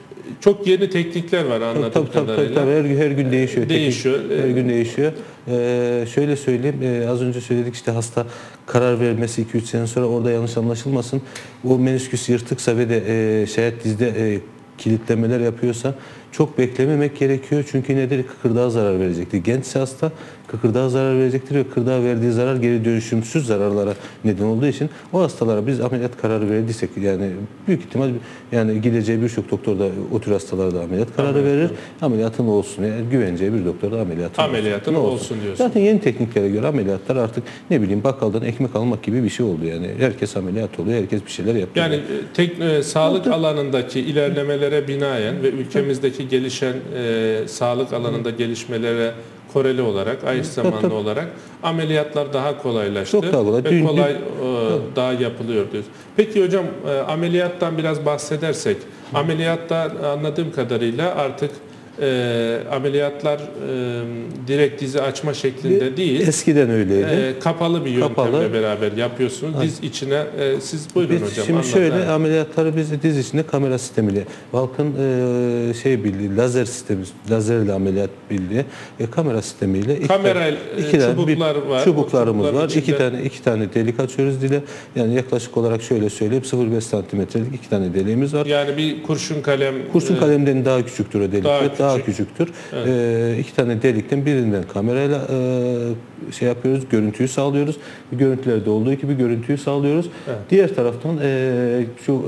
Speaker 1: çok yeni teknikler var anladığım
Speaker 2: Tabii, tabii, tabii,
Speaker 1: kadarıyla.
Speaker 2: tabii. Her, gün- her gün değişiyor. Teknik
Speaker 1: Değişiyor.
Speaker 2: her gün değişiyor. Ee, şöyle söyleyeyim, e, az önce söyledik işte hasta karar vermesi iki üç sene sonra orada yanlış anlaşılmasın. O menisküs yırtıksa ve de e, şayet dizde e, kilitlemeler yapıyorsa çok beklememek gerekiyor. Çünkü nedir? Kıkırdağa zarar verecektir. Gençse hasta kıkırdağa zarar verecektir ve kıkırdağa verdiği zarar geri dönüşümsüz zararlara neden olduğu için o hastalara biz ameliyat kararı verdiysek yani büyük ihtimal yani gideceği birçok doktor da o tür hastalara da ameliyat kararı
Speaker 1: Ameliyat,
Speaker 2: verir. Ameliyatın olsun. Yani güveneceği bir doktor da ameliyatın,
Speaker 1: Ameliyatın
Speaker 2: olsun.
Speaker 1: olsun diyorsun.
Speaker 2: Zaten yeni tekniklere göre ameliyatlar artık ne bileyim bakkaldan ekmek almak gibi bir şey oldu yani. Herkes ameliyat oluyor, herkes bir şeyler yapıyor.
Speaker 1: Yani e, tek, e, sağlık alanındaki ilerlemelere binaen ve ülkemizdeki gelişen e, sağlık alanında gelişmelere koreli olarak, eş zamanlı
Speaker 2: tabii.
Speaker 1: olarak ameliyatlar daha kolaylaştı.
Speaker 2: Çok daha kolay.
Speaker 1: Ve
Speaker 2: Dün-
Speaker 1: kolay e, daha yapılıyor diyoruz. Peki hocam e, ameliyattan biraz bahsedersek, ameliyatta anladığım kadarıyla artık e, ameliyatlar e, direkt dizi açma şeklinde değil.
Speaker 2: Eskiden öyleydi.
Speaker 1: E, kapalı bir yöntemle
Speaker 2: Kapalı.
Speaker 1: beraber yapıyorsunuz. Diz içine e, siz buyurun
Speaker 2: Biz
Speaker 1: hocam.
Speaker 2: şimdi
Speaker 1: anlatın.
Speaker 2: şöyle
Speaker 1: Evet.
Speaker 2: ameliyatları biz diz içinde kamera sistemiyle, Valk'ın e, şey bildiği lazer sistemi, lazerle ameliyat bildiği e, kamera sistemiyle iki
Speaker 1: Kamera,
Speaker 2: tane-
Speaker 1: e,
Speaker 2: iki tane-
Speaker 1: çubuklar
Speaker 2: bir-
Speaker 1: var.
Speaker 2: çubuklarımız
Speaker 1: O çubukların
Speaker 2: var. İki
Speaker 1: içinde-
Speaker 2: tane iki tane delik açıyoruz dile. Yani yaklaşık olarak şöyle söyleyeyim sıfır virgül beş santimetrelik iki tane deliğimiz var.
Speaker 1: Yani bir kurşun kalem.
Speaker 2: Kurşun
Speaker 1: e,
Speaker 2: kalemden daha küçüktür o delikler.
Speaker 1: daha
Speaker 2: Daha,
Speaker 1: küçük.
Speaker 2: küçüktür. Ee, iki tane delikten birinden kamerayla e, şey yapıyoruz, görüntüyü sağlıyoruz. Bir görüntülerde olduğu gibi görüntüyü sağlıyoruz.
Speaker 1: Evet.
Speaker 2: Diğer taraftan e, şu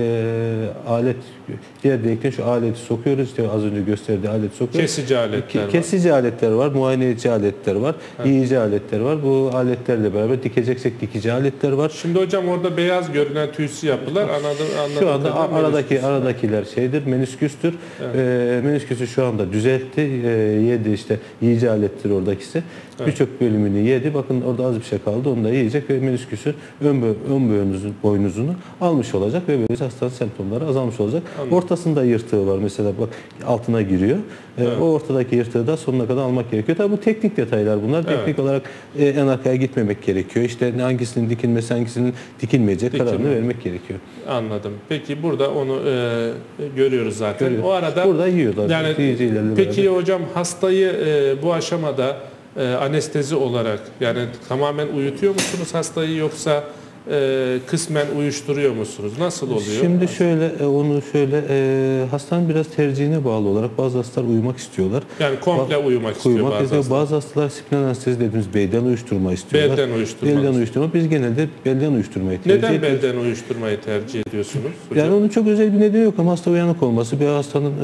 Speaker 2: e, alet, diğer delikten şu aleti sokuyoruz. İşte az önce gösterdiği aleti sokuyoruz.
Speaker 1: Kesici aletler var.
Speaker 2: Kesici aletler var, muayene edici aletler var,
Speaker 1: Evet.
Speaker 2: yiyici aletler var. Bu aletlerle beraber dikeceksek dikici aletler var.
Speaker 1: Şimdi hocam orada beyaz görünen tüysü yapılar. Anladım, anladım.
Speaker 2: Şu anda aradaki aradakiler şeydir, menisküstür.
Speaker 1: Evet.
Speaker 2: Ee, menisküsü şu anda düzeltti, ee, yedi işte yiyici alettir oradakisi.
Speaker 1: Evet.
Speaker 2: Birçok bölümünü yedi. Bakın orada az bir şey kaldı. Onu da yiyecek ve menisküsü ön, bö- ön boynuzun, boynuzunu almış olacak ve böylece hastanın semptomları azalmış olacak.
Speaker 1: Anladım.
Speaker 2: Ortasında yırtığı var mesela bak altına giriyor. Ee,
Speaker 1: Evet.
Speaker 2: O ortadaki yırtığı da sonuna kadar almak gerekiyor. Tabii bu teknik detaylar bunlar.
Speaker 1: Evet.
Speaker 2: Teknik olarak e, en arkaya gitmemek gerekiyor. İşte hangisinin dikilmesi, hangisinin dikilmeyecek kararını
Speaker 1: Dikilme.
Speaker 2: vermek gerekiyor.
Speaker 1: Anladım. Peki burada onu e, görüyoruz zaten.
Speaker 2: Görüyoruz.
Speaker 1: O arada
Speaker 2: Burada yiyorlar.
Speaker 1: yani
Speaker 2: Yiyicilerle
Speaker 1: peki
Speaker 2: beraber.
Speaker 1: hocam hastayı e, bu aşamada e, anestezi olarak yani tamamen uyutuyor musunuz hastayı yoksa e, kısmen uyuşturuyor musunuz? Nasıl oluyor?
Speaker 2: Şimdi şöyle e, onu şöyle e, hastanın biraz tercihine bağlı olarak bazı hastalar uyumak istiyorlar.
Speaker 1: Yani komple
Speaker 2: Ba-
Speaker 1: uyumak istiyor
Speaker 2: Uyumak
Speaker 1: bazı
Speaker 2: istiyor.
Speaker 1: hastalar.
Speaker 2: Bazı hastalar spinal anestezi dediğimiz belden uyuşturma istiyorlar.
Speaker 1: Belden uyuşturma.
Speaker 2: Belden uyuşturma. Biz genelde belden uyuşturmayı tercih
Speaker 1: Neden
Speaker 2: ediyoruz.
Speaker 1: belden uyuşturmayı tercih ediyorsunuz hocam?
Speaker 2: Yani onun çok özel bir nedeni yok ama hasta uyanık olması bir hastanın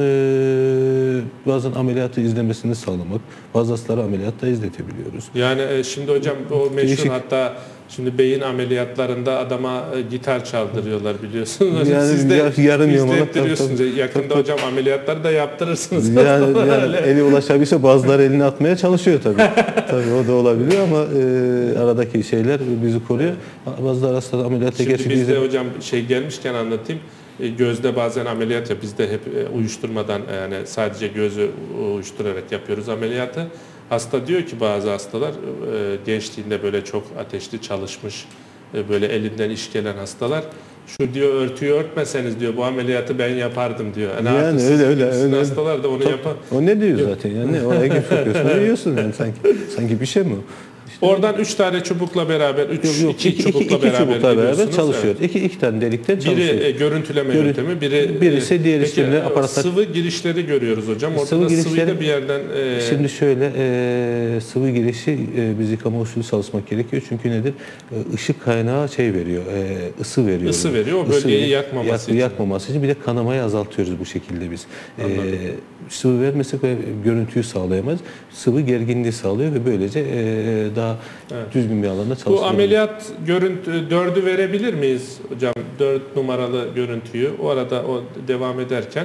Speaker 2: e, bazen ameliyatı izlemesini sağlamak. Bazı hastaları ameliyatta izletebiliyoruz.
Speaker 1: Yani e, şimdi hocam o meşhur
Speaker 2: Değişik.
Speaker 1: hatta şimdi beyin ameliyatlarında adama e, gitar çaldırıyorlar biliyorsunuz.
Speaker 2: Yani
Speaker 1: Siz de
Speaker 2: yar- yarım yamalak,
Speaker 1: izlettiriyorsunuz.
Speaker 2: tabii,
Speaker 1: Yakında
Speaker 2: tabii.
Speaker 1: hocam ameliyatları da yaptırırsınız.
Speaker 2: Yani, yani
Speaker 1: Öyle.
Speaker 2: eli ulaşabilse bazıları elini atmaya çalışıyor tabii. Tabii o da olabiliyor ama e, aradaki şeyler bizi koruyor. Bazıları hastalar ameliyatta
Speaker 1: Şimdi
Speaker 2: gerçekten
Speaker 1: bizde
Speaker 2: izle-
Speaker 1: hocam şey gelmişken anlatayım. E, Gözde bazen ameliyat yap. Bizde hep e, uyuşturmadan e, yani sadece gözü uyuşturarak yapıyoruz ameliyatı. Hasta diyor ki bazı hastalar e, gençliğinde böyle çok ateşli çalışmış, e, böyle elinden iş gelen hastalar. Şu diyor örtüyü örtmeseniz diyor bu ameliyatı ben yapardım diyor. Yani,
Speaker 2: Yani
Speaker 1: artık
Speaker 2: öyle,
Speaker 1: sizin
Speaker 2: öyle,
Speaker 1: gibisinin
Speaker 2: öyle.
Speaker 1: hastalar da onu
Speaker 2: Tabii.
Speaker 1: yapar.
Speaker 2: O ne diyor zaten yani oraya gidip sokuyorsun yiyorsun yani sanki sanki bir şey mi o?
Speaker 1: Oradan üç tane çubukla beraber, üç,
Speaker 2: Yok, yok,
Speaker 1: iki,
Speaker 2: iki,
Speaker 1: çubukla
Speaker 2: iki, iki
Speaker 1: beraber
Speaker 2: çubukla beraber
Speaker 1: gidiyorsunuz.
Speaker 2: çalışıyoruz. İki, iki tane delikten
Speaker 1: Biri
Speaker 2: çalışıyoruz.
Speaker 1: e, görüntüleme
Speaker 2: Görü-
Speaker 1: yöntemi, biri
Speaker 2: birisi diğer
Speaker 1: Peki,
Speaker 2: işlemle
Speaker 1: e,
Speaker 2: aparatlar-
Speaker 1: sıvı girişleri görüyoruz hocam. Orada
Speaker 2: Sıvı
Speaker 1: da sıvıyı
Speaker 2: girişleri-
Speaker 1: da bir yerden e,
Speaker 2: Şimdi şöyle e, sıvı girişi e, biz yıkama usulü çalışmak gerekiyor. Çünkü nedir? E, ışık kaynağı şey veriyor, e, ısı veriyor.
Speaker 1: Isı veriyor, o bölgeyi yakmaması
Speaker 2: yak-
Speaker 1: için.
Speaker 2: Yakmaması için. Bir de kanamayı azaltıyoruz bu şekilde biz. E,
Speaker 1: Anladım.
Speaker 2: sıvı vermesek ve görüntüyü sağlayamayız. Sıvı gerginliği sağlıyor ve böylece e, daha daha
Speaker 1: Evet.
Speaker 2: düzgün bir alanda çalışılabilir.
Speaker 1: Bu ameliyat görüntü dördü verebilir miyiz hocam? Dört numaralı görüntüyü. O arada o devam ederken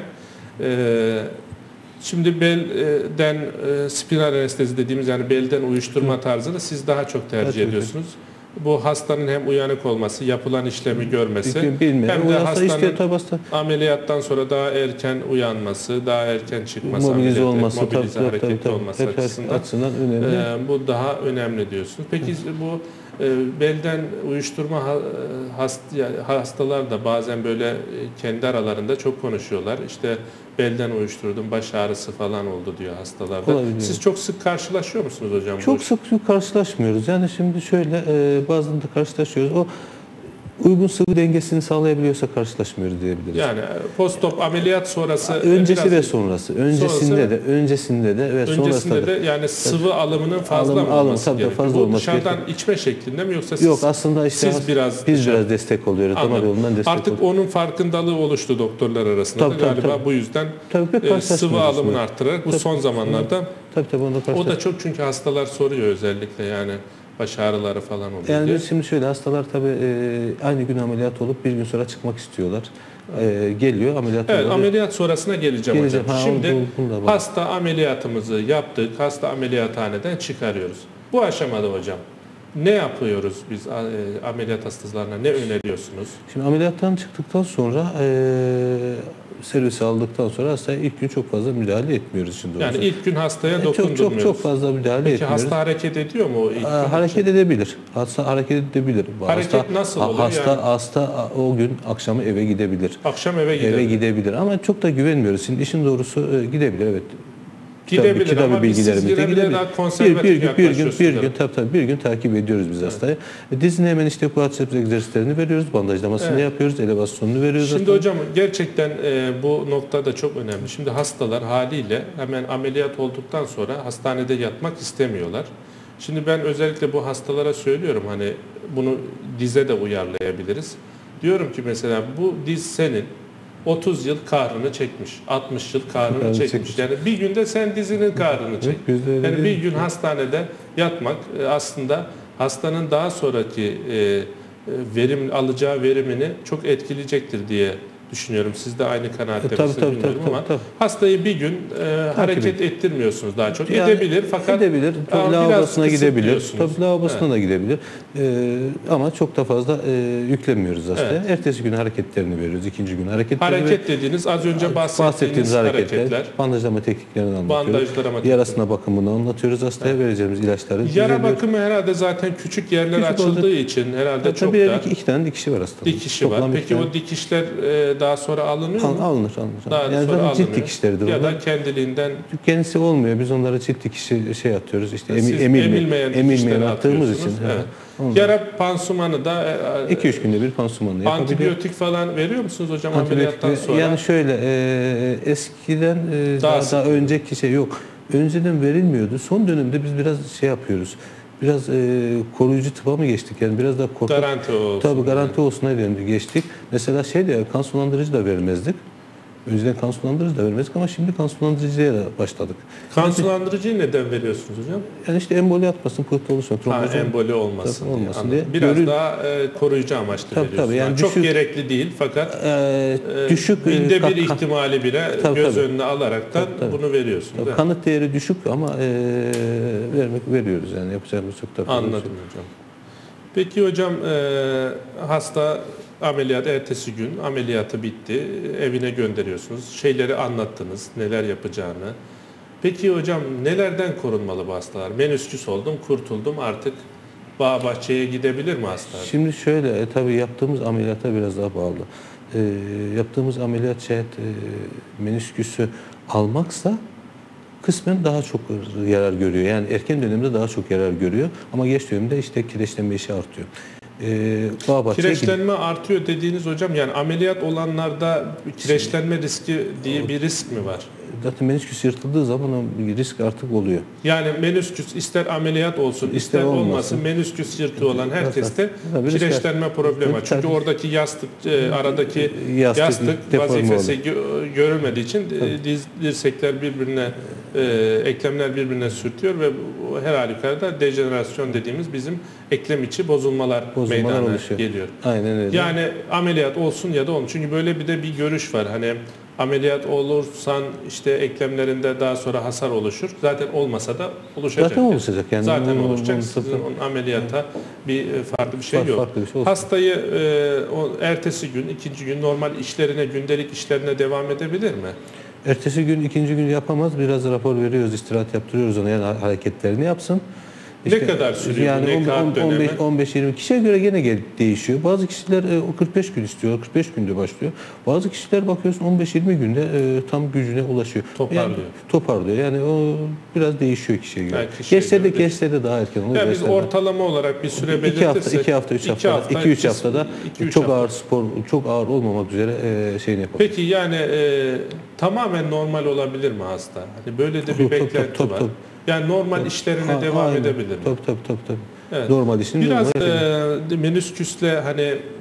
Speaker 1: e, şimdi belden e, spinal anestezi dediğimiz yani belden uyuşturma tarzını siz daha çok tercih
Speaker 2: Evet,
Speaker 1: ediyorsunuz. Bu hastanın hem uyanık olması, yapılan işlemi görmesi,
Speaker 2: Bilmiyorum.
Speaker 1: hem de
Speaker 2: O hasta istiyor,
Speaker 1: hastanın
Speaker 2: tabii hasta
Speaker 1: ameliyattan sonra daha erken uyanması, daha erken çıkması,
Speaker 2: mobilize
Speaker 1: ameliyat-
Speaker 2: olması,
Speaker 1: mobilize,
Speaker 2: tabii, tabii,
Speaker 1: hareketli
Speaker 2: tabii,
Speaker 1: olması
Speaker 2: hep
Speaker 1: açısından,
Speaker 2: açısından önemli.
Speaker 1: e, bu daha önemli diyorsunuz. Peki bu e, belden uyuşturma ha- hast, yani hastalar da bazen böyle e, kendi aralarında çok konuşuyorlar. İşte belden uyuşturdum, baş ağrısı falan oldu diyor hastalarda.
Speaker 2: Olabiliyor.
Speaker 1: Siz çok sık karşılaşıyor musunuz hocam?
Speaker 2: Çok
Speaker 1: bu?
Speaker 2: sık sık karşılaşmıyoruz. Yani şimdi şöyle e, bazen de karşılaşıyoruz. O uygun sıvı dengesini sağlayabiliyorsa karşılaşmıyoruz diyebiliriz.
Speaker 1: Yani post-op ameliyat sonrası
Speaker 2: Öncesi
Speaker 1: biraz-
Speaker 2: ve sonrası. Öncesinde
Speaker 1: sonrası-
Speaker 2: de, öncesinde de ve sonrasında
Speaker 1: Öncesinde
Speaker 2: da.
Speaker 1: de yani sıvı alımının fazla
Speaker 2: Alım-
Speaker 1: mı
Speaker 2: alım,
Speaker 1: olması
Speaker 2: tabii,
Speaker 1: gerekiyor?
Speaker 2: fazla
Speaker 1: Bu
Speaker 2: olması
Speaker 1: dışarıdan
Speaker 2: gerekiyor. siz
Speaker 1: içme şeklinde mi yoksa siz,
Speaker 2: Yok aslında işte
Speaker 1: siz biraz
Speaker 2: biz
Speaker 1: dışarı-
Speaker 2: biraz destek oluyoruz. Damar
Speaker 1: Anladım.
Speaker 2: yolundan destek
Speaker 1: Artık
Speaker 2: oluyoruz.
Speaker 1: onun farkındalığı oluştu doktorlar arasında
Speaker 2: Tabii,
Speaker 1: da
Speaker 2: tabii,
Speaker 1: galiba
Speaker 2: tabii.
Speaker 1: bu yüzden
Speaker 2: Tabii, pek
Speaker 1: e, sıvı
Speaker 2: karşılaşmıyoruz
Speaker 1: alımını
Speaker 2: bunu.
Speaker 1: arttırarak bu
Speaker 2: Tabii.
Speaker 1: son zamanlarda
Speaker 2: Tabii tabii onda
Speaker 1: o
Speaker 2: karşı.
Speaker 1: da çok çünkü hastalar soruyor özellikle yani baş ağrıları falan oluyor
Speaker 2: Yani
Speaker 1: diye.
Speaker 2: biz şimdi şöyle hastalar tabii e, aynı gün ameliyat olup bir gün sonra çıkmak istiyorlar. E, geliyor ameliyat
Speaker 1: Evet,
Speaker 2: oluyor.
Speaker 1: ameliyat sonrasına geleceğim,
Speaker 2: Geleceğim.
Speaker 1: hocam.
Speaker 2: Ha,
Speaker 1: Şimdi
Speaker 2: bu- bunu da bak.
Speaker 1: hasta ameliyatımızı yaptık, hasta ameliyathaneden çıkarıyoruz. Bu aşamada hocam ne yapıyoruz biz e, ameliyat hastalarına, ne öneriyorsunuz?
Speaker 2: Şimdi ameliyattan çıktıktan sonra e, servise aldıktan sonra hastaya ilk gün çok fazla müdahale etmiyoruz şimdi.
Speaker 1: Yani
Speaker 2: doğrusu.
Speaker 1: ilk gün hastaya
Speaker 2: E, çok
Speaker 1: dokundurmuyoruz.
Speaker 2: çok çok fazla müdahale
Speaker 1: Peki
Speaker 2: etmiyoruz.
Speaker 1: hasta hareket ediyor mu o ilk gün
Speaker 2: Aa, hareket
Speaker 1: için?
Speaker 2: edebilir. Hasta hareket edebilir.
Speaker 1: Hareket
Speaker 2: hasta,
Speaker 1: nasıl oluyor
Speaker 2: hasta,
Speaker 1: yani?
Speaker 2: Hasta o gün akşamı eve gidebilir.
Speaker 1: Akşam eve gidebilir.
Speaker 2: Eve gidebilir ama çok da güvenmiyoruz. Şimdi işin doğrusu e, gidebilir evet.
Speaker 1: Gidebilir
Speaker 2: Tabii,
Speaker 1: ama biz siz
Speaker 2: bilgilerimizde
Speaker 1: yine bile
Speaker 2: gidebilir.
Speaker 1: daha
Speaker 2: Bir,
Speaker 1: konservatif
Speaker 2: bir, gün, bir gün,
Speaker 1: yaklaşıyorsunuz
Speaker 2: bir gün,
Speaker 1: herhalde.
Speaker 2: tabii, tabii, bir gün takip ediyoruz biz hastayı. E, Dizine hemen işte quadriceps egzersizlerini veriyoruz, bandajlamasını
Speaker 1: Evet.
Speaker 2: yapıyoruz, elevasyonunu veriyoruz.
Speaker 1: Şimdi
Speaker 2: hastaya.
Speaker 1: hocam gerçekten e, bu nokta da çok önemli. Şimdi hastalar haliyle hemen ameliyat olduktan sonra hastanede yatmak istemiyorlar. Şimdi ben özellikle bu hastalara söylüyorum hani bunu dize de uyarlayabiliriz. Diyorum ki mesela bu diz senin otuz yıl kahrını çekmiş, altmış yıl kahrını
Speaker 2: Kahrını
Speaker 1: çekmiş.
Speaker 2: çekmiş.
Speaker 1: Yani bir günde sen dizinin kahrını çek.
Speaker 2: biz de öyle
Speaker 1: Yani bir
Speaker 2: değil.
Speaker 1: gün hastanede yatmak e, aslında hastanın daha sonraki e, e, verim alacağı verimini çok etkileyecektir diye düşünüyorum. Siz de aynı kanaatte
Speaker 2: E, tabii,
Speaker 1: misiniz
Speaker 2: tabii,
Speaker 1: bilmiyorum
Speaker 2: tabii,
Speaker 1: ama
Speaker 2: tabii.
Speaker 1: hastayı bir gün e, hareket ettirmiyorsunuz daha çok.
Speaker 2: Yani
Speaker 1: Edebilir fakat
Speaker 2: edebilir.
Speaker 1: Ama
Speaker 2: Tabii
Speaker 1: biraz
Speaker 2: lavabosuna gidebilir.
Speaker 1: kısıtlıyorsunuz.
Speaker 2: Tabii lavabosuna
Speaker 1: Evet.
Speaker 2: da gidebilir. Ee, ama çok da fazla e, yüklemiyoruz hastaya. Ertesi gün hareketlerini veriyoruz. İkinci gün hareketlerini
Speaker 1: Hareket dediğiniz az önce bahsettiğiniz
Speaker 2: hareketler,
Speaker 1: hareketler.
Speaker 2: bandajlama tekniklerini anlatıyoruz.
Speaker 1: Bandajlama
Speaker 2: Yarasına bakımını anlatıyoruz hastaya. Vereceğimiz ilaçları.
Speaker 1: Yara
Speaker 2: veriyoruz.
Speaker 1: bakımı herhalde zaten küçük yerler
Speaker 2: Küçük
Speaker 1: açıldığı
Speaker 2: oldu.
Speaker 1: için herhalde
Speaker 2: Tabii
Speaker 1: çok
Speaker 2: bir
Speaker 1: da
Speaker 2: iki, iki tane dikişi var hastanın.
Speaker 1: dikişi var.
Speaker 2: Toplam iki
Speaker 1: Peki
Speaker 2: tane.
Speaker 1: o dikişler e, daha sonra alınıyor
Speaker 2: Al-
Speaker 1: mu?
Speaker 2: alınır, alınır.
Speaker 1: Daha
Speaker 2: yani
Speaker 1: sonra
Speaker 2: zaten cilt
Speaker 1: alınıyor.
Speaker 2: dikişleridir
Speaker 1: Ya
Speaker 2: onlar.
Speaker 1: da kendiliğinden
Speaker 2: Kendisi olmuyor. Biz onlara cilt dikişi şey atıyoruz. İşte
Speaker 1: siz
Speaker 2: emi, emilme,
Speaker 1: emilmeyen
Speaker 2: emilmeyen
Speaker 1: dikişleri
Speaker 2: attığımız için.
Speaker 1: atıyorsunuz. Evet.
Speaker 2: Onlar-
Speaker 1: Yara pansumanı da e,
Speaker 2: iki üç günde bir pansumanını yapabiliyor.
Speaker 1: antibiyotik falan veriyor musunuz hocam
Speaker 2: Antibiyotik-
Speaker 1: ameliyattan sonra?
Speaker 2: Yani şöyle e, eskiden e,
Speaker 1: Daha
Speaker 2: daha,
Speaker 1: sık.
Speaker 2: daha önceki şey yok. Önceden verilmiyordu. Son dönemde biz biraz şey yapıyoruz. Biraz e, koruyucu tıpa mı geçtik? Yani biraz daha korkak.
Speaker 1: Garanti olsun.
Speaker 2: Tabii garanti olsun diye geçtik. Mesela şey de kan sulandırıcı da vermezdik. Önceden kan sulandırıcı da vermezdik ama şimdi kan sulandırıcıya da başladık.
Speaker 1: Kan sulandırıcıyı neden veriyorsunuz hocam?
Speaker 2: Yani işte emboli atmasın, pıhtı olursun,
Speaker 1: Ha,
Speaker 2: trombozun.
Speaker 1: emboli olmasın,
Speaker 2: Tabii,
Speaker 1: diye.
Speaker 2: olmasın
Speaker 1: Anladım.
Speaker 2: diye.
Speaker 1: Biraz
Speaker 2: Görün-
Speaker 1: daha e, koruyucu amaçlı
Speaker 2: Tabii,
Speaker 1: veriyorsunuz.
Speaker 2: tabii, yani
Speaker 1: Yani çok
Speaker 2: düşük-
Speaker 1: gerekli değil fakat
Speaker 2: Ee,
Speaker 1: e,
Speaker 2: düşük e,
Speaker 1: binde
Speaker 2: kan-
Speaker 1: bir
Speaker 2: kan-
Speaker 1: ihtimali bile
Speaker 2: Tabii,
Speaker 1: göz
Speaker 2: tabii.
Speaker 1: önüne alaraktan
Speaker 2: Tabii, tabii.
Speaker 1: bunu veriyorsunuz. Evet.
Speaker 2: kanıt değeri düşük ama e, vermek veriyoruz yani yapacağımız çok da fazla bir şey
Speaker 1: Anladım
Speaker 2: yok.
Speaker 1: hocam. Peki hocam e, hasta ameliyat ertesi gün ameliyatı bitti. Evine gönderiyorsunuz. Şeyleri anlattınız. Neler yapacağını. Peki hocam nelerden korunmalı bu hastalar? Menüsküs oldum, kurtuldum. Artık bağ bahçeye gidebilir mi hasta?
Speaker 2: Şimdi şöyle e, tabii yaptığımız ameliyata biraz daha bağlı. E, yaptığımız ameliyat şayet e, menisküsü almaksa kısmen daha çok yarar görüyor. Yani erken dönemde daha çok yarar görüyor ama geç dönemde işte kireçlenme işi artıyor. E, bağ bahçeye gidip-
Speaker 1: Kireçlenme artıyor dediğiniz hocam yani ameliyat olanlarda kireçlenme riski diye bir risk mi var?
Speaker 2: Zaten menisküs yırtıldığı zaman o bir risk artık oluyor.
Speaker 1: Yani menüsküs ister ameliyat olsun ister,
Speaker 2: İster
Speaker 1: olmasın,
Speaker 2: olmasın.
Speaker 1: menüsküs yırtığı olan herkeste
Speaker 2: Tabii, risk
Speaker 1: kireçlenme problemi var. Çünkü
Speaker 2: Tabii.
Speaker 1: oradaki yastık e, aradaki
Speaker 2: Yastık
Speaker 1: yastık
Speaker 2: deforme
Speaker 1: vazifesi
Speaker 2: olur.
Speaker 1: gö- görülmediği için e, diz dirsekler birbirine e, eklemler birbirine sürtüyor ve o her halükarda dejenerasyon dediğimiz bizim eklem içi bozulmalar,
Speaker 2: Bozulmalar
Speaker 1: meydana
Speaker 2: oluşuyor.
Speaker 1: geliyor.
Speaker 2: Aynen öyle.
Speaker 1: Yani ameliyat olsun ya da olmasın. Çünkü böyle bir de bir görüş var. Hani ameliyat olursan işte eklemlerinde daha sonra hasar oluşur. Zaten olmasa da oluşacak.
Speaker 2: Zaten oluşacak. Yani
Speaker 1: Zaten
Speaker 2: bunu-
Speaker 1: oluşacak.
Speaker 2: bunu-
Speaker 1: Sizin onun ameliyata bir e, farklı bir şey
Speaker 2: Farklı-
Speaker 1: yok.
Speaker 2: farklı bir şey olsun.
Speaker 1: Hastayı e, o ertesi gün, ikinci gün normal işlerine, gündelik işlerine devam edebilir mi?
Speaker 2: Ertesi gün, ikinci gün yapamaz. Biraz rapor veriyoruz, istirahat yaptırıyoruz ona. Yani hareketlerini yapsın.
Speaker 1: Ne kadar sürüyor bu? Ne kağıt dönemi?
Speaker 2: on beş yirmi kişiye göre gene gel- değişiyor. Bazı kişiler e, o kırk beş gün istiyor, kırk beş günde başlıyor. Bazı kişiler bakıyorsun on beş yirmi günde e, tam gücüne ulaşıyor.
Speaker 1: Toparlıyor.
Speaker 2: Yani, toparlıyor. Yani o biraz değişiyor kişiye göre.
Speaker 1: Yani kişiye
Speaker 2: Gençlerde
Speaker 1: göre
Speaker 2: gençlerde daha erken oluyor.
Speaker 1: Ya biz
Speaker 2: gençlerde-
Speaker 1: ortalama olarak bir süre belirtirsek
Speaker 2: iki hafta, iki hafta, üç hafta, iki üç haftada
Speaker 1: iki, üç
Speaker 2: çok
Speaker 1: hafta.
Speaker 2: ağır spor, çok ağır olmamak üzere e, şeyini yapalım.
Speaker 1: Peki yani e, tamamen normal olabilir mi hasta? Hani böyle de bir
Speaker 2: Tabii, tabii,
Speaker 1: beklenti
Speaker 2: tabii,
Speaker 1: var.
Speaker 2: tabii.
Speaker 1: Yani normal işlerine
Speaker 2: Ha,
Speaker 1: devam
Speaker 2: aynen.
Speaker 1: edebilir mi?
Speaker 2: Tabii tabii tabii. tabii.
Speaker 1: Evet.
Speaker 2: Normal işin
Speaker 1: Biraz
Speaker 2: normal yapıyor.
Speaker 1: e, menüsküsle hani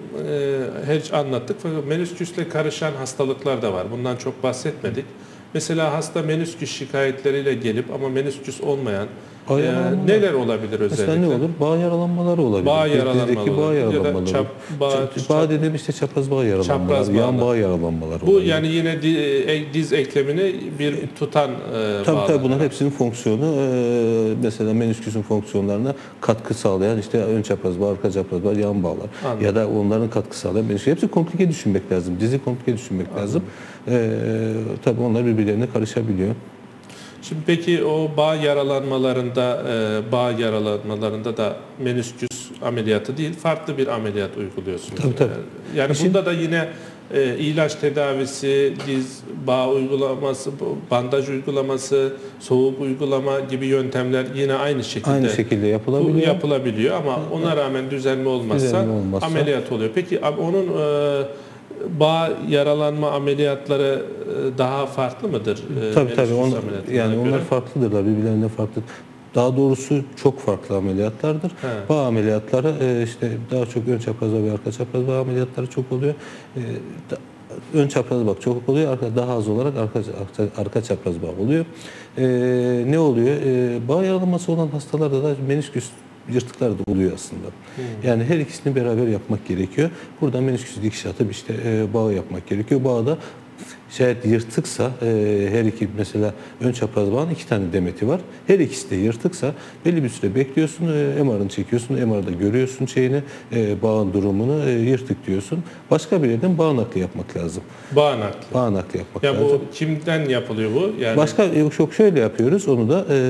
Speaker 1: e, hiç anlattık fakat menüsküsle karışan hastalıklar da var. Bundan çok bahsetmedik. Mesela hasta menüsküs şikayetleriyle gelip ama menüsküs olmayan
Speaker 2: Bağ
Speaker 1: e,
Speaker 2: yaralanmalar.
Speaker 1: neler olabilir özellikle?
Speaker 2: Mesela ne olur? Bağ yaralanmaları olabilir.
Speaker 1: Bağ
Speaker 2: Dizdeki
Speaker 1: yaralanmaları
Speaker 2: bağ
Speaker 1: olabilir. Ya da
Speaker 2: yaralanmaları.
Speaker 1: çap- bağ-
Speaker 2: Ç- bağ
Speaker 1: çap-
Speaker 2: dediğim işte çapraz bağ yaralanmaları,
Speaker 1: Çapraz
Speaker 2: yan
Speaker 1: bağlar.
Speaker 2: bağ yaralanmaları
Speaker 1: Bu
Speaker 2: olabilir.
Speaker 1: yani yine di- e, diz eklemini bir tutan e,
Speaker 2: Tabii
Speaker 1: bağlar.
Speaker 2: tabii bunlar hepsinin fonksiyonu e, mesela menüsküsün fonksiyonlarına katkı sağlayan işte ön çapraz bağ, arka çapraz bağ, yan bağlar
Speaker 1: Anladım.
Speaker 2: ya da onların katkı sağlayan menüsküs. Hepsi komplike düşünmek lazım. Dizi komplike düşünmek lazım. E, tabii onlar birbirlerine karışabiliyor.
Speaker 1: Şimdi peki o bağ yaralanmalarında, e, bağ yaralanmalarında da menüsküs ameliyatı değil, farklı bir ameliyat uyguluyorsunuz.
Speaker 2: Tabii, tabii.
Speaker 1: E, Yani
Speaker 2: İşin-
Speaker 1: bunda da yine e, ilaç tedavisi, diz bağ uygulaması, bandaj uygulaması, soğuk uygulama gibi yöntemler yine aynı şekilde,
Speaker 2: Aynı şekilde
Speaker 1: bu
Speaker 2: yapılabiliyor.
Speaker 1: yapılabiliyor ama ona rağmen düzenli olmazsa,
Speaker 2: Düzenli olmazsa-
Speaker 1: ameliyat oluyor. Peki ab- onun e, bağ yaralanma ameliyatları e, daha farklı mıdır? e,
Speaker 2: Tabii tabii.
Speaker 1: menüsküs
Speaker 2: On,
Speaker 1: ameliyatına
Speaker 2: yani
Speaker 1: göre?
Speaker 2: onlar farklıdırlar, birbirlerinden farklı. Daha doğrusu çok farklı ameliyatlardır.
Speaker 1: He.
Speaker 2: Bağ ameliyatları e, işte daha çok ön çapraz bağ ve arka çapraz bağ ameliyatları çok oluyor. E, da- ön çapraz bağ çok oluyor, arka daha az olarak arka arka, arka çapraz bağ oluyor. E, ne oluyor? E, bağ yaralanması olan hastalarda da menisküs yırtıklar da oluyor aslında. Yani her ikisini beraber yapmak gerekiyor. Buradan menisküs dikiş atıp işte e, bağ yapmak gerekiyor. Bağda şayet yırtıksa e, her iki mesela ön çapraz bağın iki tane demeti var. Her ikisi de yırtıksa belli bir süre bekliyorsun, e, M R'ını çekiyorsun, M R'da görüyorsun şeyini, e, bağın durumunu, e, yırtık diyorsun. Başka bir yerden bağ nakli yapmak lazım.
Speaker 1: Bağ nakli.
Speaker 2: Bağ nakli yapmak
Speaker 1: Ya
Speaker 2: lazım.
Speaker 1: bu kimden yapılıyor bu? Yani
Speaker 2: Başka yok çok şöyle yapıyoruz. Onu da e,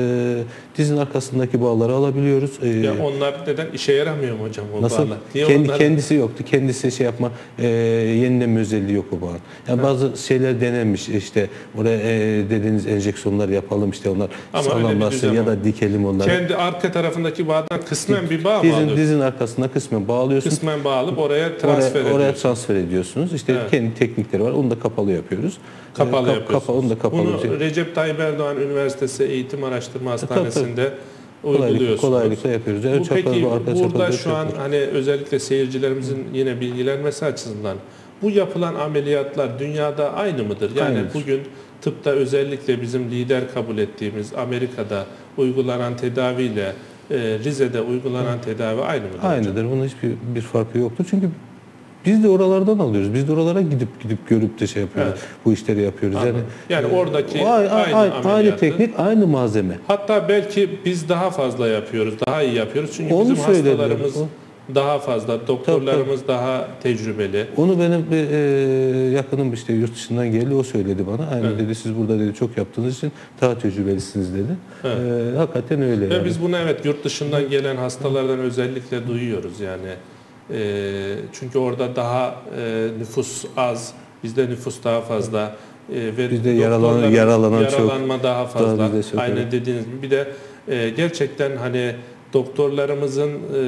Speaker 2: dizin arkasındaki bağları alabiliyoruz. E,
Speaker 1: ya onlar neden işe yaramıyor mu hocam o
Speaker 2: Nasıl?
Speaker 1: bağlar? Niye
Speaker 2: Kendi,
Speaker 1: onlar-
Speaker 2: kendisi yoktu. Kendisi şey yapma, e, yenileme özelliği yok o bağın. Yani bazı şeyler denenmiş. İşte oraya e, dediğiniz enjeksiyonlar yapalım işte onlar
Speaker 1: Ama öyle bir
Speaker 2: sağlamlaşsın
Speaker 1: düzen
Speaker 2: ya
Speaker 1: var.
Speaker 2: da dikelim onları.
Speaker 1: kendi arka tarafındaki bağdan kısmen bir bağ mı
Speaker 2: Dizin,
Speaker 1: alıyorsun?
Speaker 2: dizin arkasına kısmen bağlıyorsun.
Speaker 1: Kısmen bağlayıp oraya transfer
Speaker 2: oraya, oraya
Speaker 1: ediyorsun.
Speaker 2: transfer ediyorsunuz. İşte
Speaker 1: Evet.
Speaker 2: kendi teknikleri var. Onu da kapalı yapıyoruz.
Speaker 1: Kapalı
Speaker 2: E, kap-
Speaker 1: yapıyorsunuz.
Speaker 2: Kapa, onu da kapalı.
Speaker 1: Bunu Recep Tayyip Erdoğan Üniversitesi Eğitim Araştırma
Speaker 2: tabii.
Speaker 1: Hastanesi'nde
Speaker 2: Kolaylık,
Speaker 1: uyguluyorsunuz.
Speaker 2: kolaylıkla yapıyoruz. Yani
Speaker 1: Bu
Speaker 2: çapraz
Speaker 1: peki
Speaker 2: bağ, arka
Speaker 1: burada
Speaker 2: çapraz bağ
Speaker 1: şu an
Speaker 2: yapıyoruz.
Speaker 1: hani özellikle seyircilerimizin yine bilgilenmesi açısından bu yapılan ameliyatlar dünyada aynı mıdır? Yani
Speaker 2: Aynıdır.
Speaker 1: bugün tıpta özellikle bizim lider kabul ettiğimiz Amerika'da uygulanan tedaviyle e, Rize'de uygulanan tedavi aynı mıdır? hocam?
Speaker 2: Aynıdır. Bunun hiçbir bir farkı yoktur. Çünkü biz de oralardan alıyoruz. Biz de oralara gidip gidip görüp de şey yapıyoruz.
Speaker 1: Evet.
Speaker 2: Bu işleri yapıyoruz.
Speaker 1: Anladım. Yani
Speaker 2: e,
Speaker 1: oradaki
Speaker 2: o aynı,
Speaker 1: aynı
Speaker 2: aynı,
Speaker 1: ameliyatı-
Speaker 2: aynı teknik, aynı malzeme.
Speaker 1: Hatta belki biz daha fazla yapıyoruz, daha iyi yapıyoruz. Çünkü
Speaker 2: Onu
Speaker 1: bizim
Speaker 2: söylediler.
Speaker 1: hastalarımız
Speaker 2: O-
Speaker 1: daha fazla, doktorlarımız daha tecrübeli.
Speaker 2: Onu benim bir e, yakınım işte yurt dışından geldi. O söyledi bana. Aynı
Speaker 1: Evet.
Speaker 2: dedi siz burada dedi çok yaptığınız için daha tecrübelisiniz dedi.
Speaker 1: Evet.
Speaker 2: E, hakikaten öyle
Speaker 1: Ve
Speaker 2: yani.
Speaker 1: biz bunu evet yurt dışından gelen hastalardan özellikle duyuyoruz yani. E, çünkü orada daha e, nüfus az, bizde nüfus daha fazla. E, ve
Speaker 2: Bizde yaralanan-
Speaker 1: doktorların
Speaker 2: yaralanan çok.
Speaker 1: yaralanma daha fazla.
Speaker 2: Daha bizde çok,
Speaker 1: Aynen
Speaker 2: evet.
Speaker 1: dediğiniz gibi. Bir de e, gerçekten hani doktorlarımızın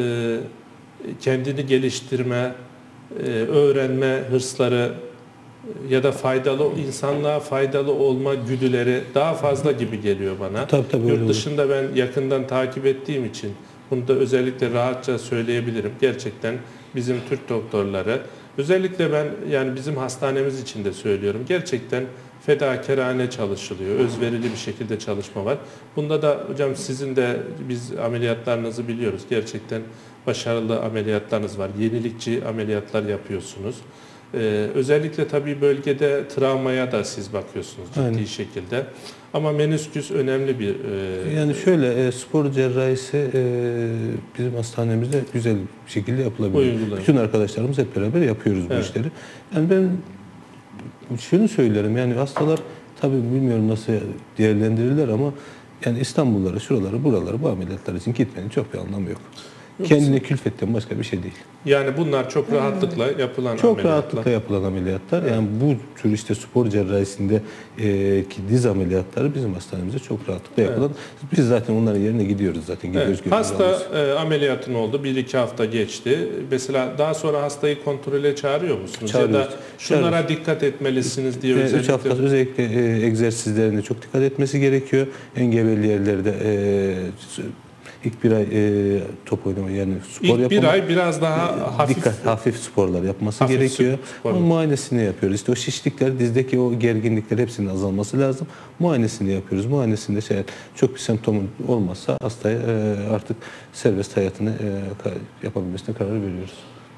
Speaker 1: e, kendini geliştirme, e, öğrenme hırsları ya da faydalı insanlığa faydalı olma güdüleri daha fazla gibi geliyor bana.
Speaker 2: Tabii, tabii, öyle
Speaker 1: Yurt
Speaker 2: olur.
Speaker 1: dışında ben yakından takip ettiğim için bunu da özellikle rahatça söyleyebilirim. Gerçekten bizim Türk doktorları, özellikle ben yani bizim hastanemiz için de söylüyorum. Gerçekten fedakarane çalışılıyor. Özverili bir şekilde çalışma var. Bunda da hocam sizin de biz ameliyatlarınızı biliyoruz. Gerçekten başarılı ameliyatlarınız var. Yenilikçi ameliyatlar yapıyorsunuz. Ee, özellikle tabii bölgede travmaya da siz bakıyorsunuz ciddi
Speaker 2: Aynen.
Speaker 1: şekilde. Ama menisküs önemli bir... E,
Speaker 2: Yani şöyle e, spor cerrahisi e, bizim hastanemizde güzel bir şekilde yapılabiliyor.
Speaker 1: Uygulanıyor.
Speaker 2: Bütün arkadaşlarımız hep beraber yapıyoruz bu
Speaker 1: Evet.
Speaker 2: işleri. Yani ben şunu söylerim, yani hastalar tabii bilmiyorum nasıl değerlendirirler ama yani İstanbullara, şuralara, buralara bu ameliyatlar için gitmenin çok bir anlamı yok. Kendine külfetten başka bir şey değil.
Speaker 1: Yani bunlar çok rahatlıkla yapılan
Speaker 2: Çok
Speaker 1: ameliyatlar.
Speaker 2: rahatlıkla yapılan ameliyatlar. Yani bu tür işte spor cerrahisinde e, ki diz ameliyatları bizim hastanemizde çok rahatlıkla yapılan. Evet. Biz zaten onların yerine gidiyoruz zaten. Gidiyoruz,
Speaker 1: Evet. Hasta e, ameliyatın oldu. Bir iki hafta geçti. Mesela daha sonra hastayı kontrole çağırıyor musunuz? Ya da şunlara Çağırıyoruz. dikkat etmelisiniz diye
Speaker 2: üç
Speaker 1: özellikle.
Speaker 2: hafta özellikle e, egzersizlerine çok dikkat etmesi gerekiyor. Engebeli yerlerde e, İlk bir ay e, top oynama, yani spor
Speaker 1: İlk
Speaker 2: yapma.
Speaker 1: bir ay biraz daha
Speaker 2: e,
Speaker 1: hafif
Speaker 2: dikkat, hafif sporlar yapması
Speaker 1: hafif
Speaker 2: gerekiyor.
Speaker 1: sporlar.
Speaker 2: Ama muayenesini yapıyoruz. İşte o şişlikler, dizdeki o gerginlikler hepsinin azalması lazım. Muayenesini yapıyoruz. Muayenesinde şey, çok bir semptom olmazsa hastaya e, artık serbest hayatını e, yapabilmesine karar veriyoruz.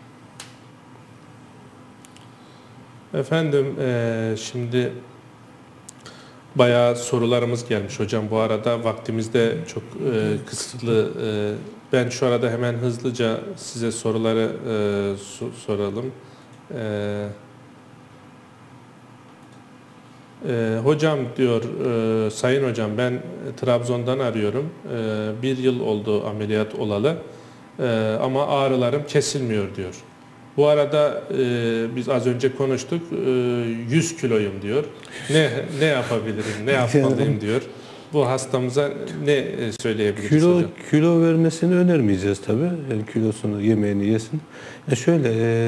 Speaker 1: Efendim e, şimdi bayağı sorularımız gelmiş hocam. Bu arada vaktimiz de çok e, kısıtlı. E, ben şu arada hemen hızlıca size soruları e, so soralım. E, e, hocam diyor, e, sayın hocam ben Trabzon'dan arıyorum. E, bir yıl oldu ameliyat olalı e, ama ağrılarım kesilmiyor diyor. Bu arada e, biz az önce konuştuk, e, yüz kiloyum diyor. Ne ne yapabilirim, ne yapmalıyım diyor. Bu hastamıza ne söyleyebiliriz
Speaker 2: kilo,
Speaker 1: hocam?
Speaker 2: Kilo vermesini önermeyeceğiz tabii. Yani kilosunu, yemeğini yesin. Ya şöyle,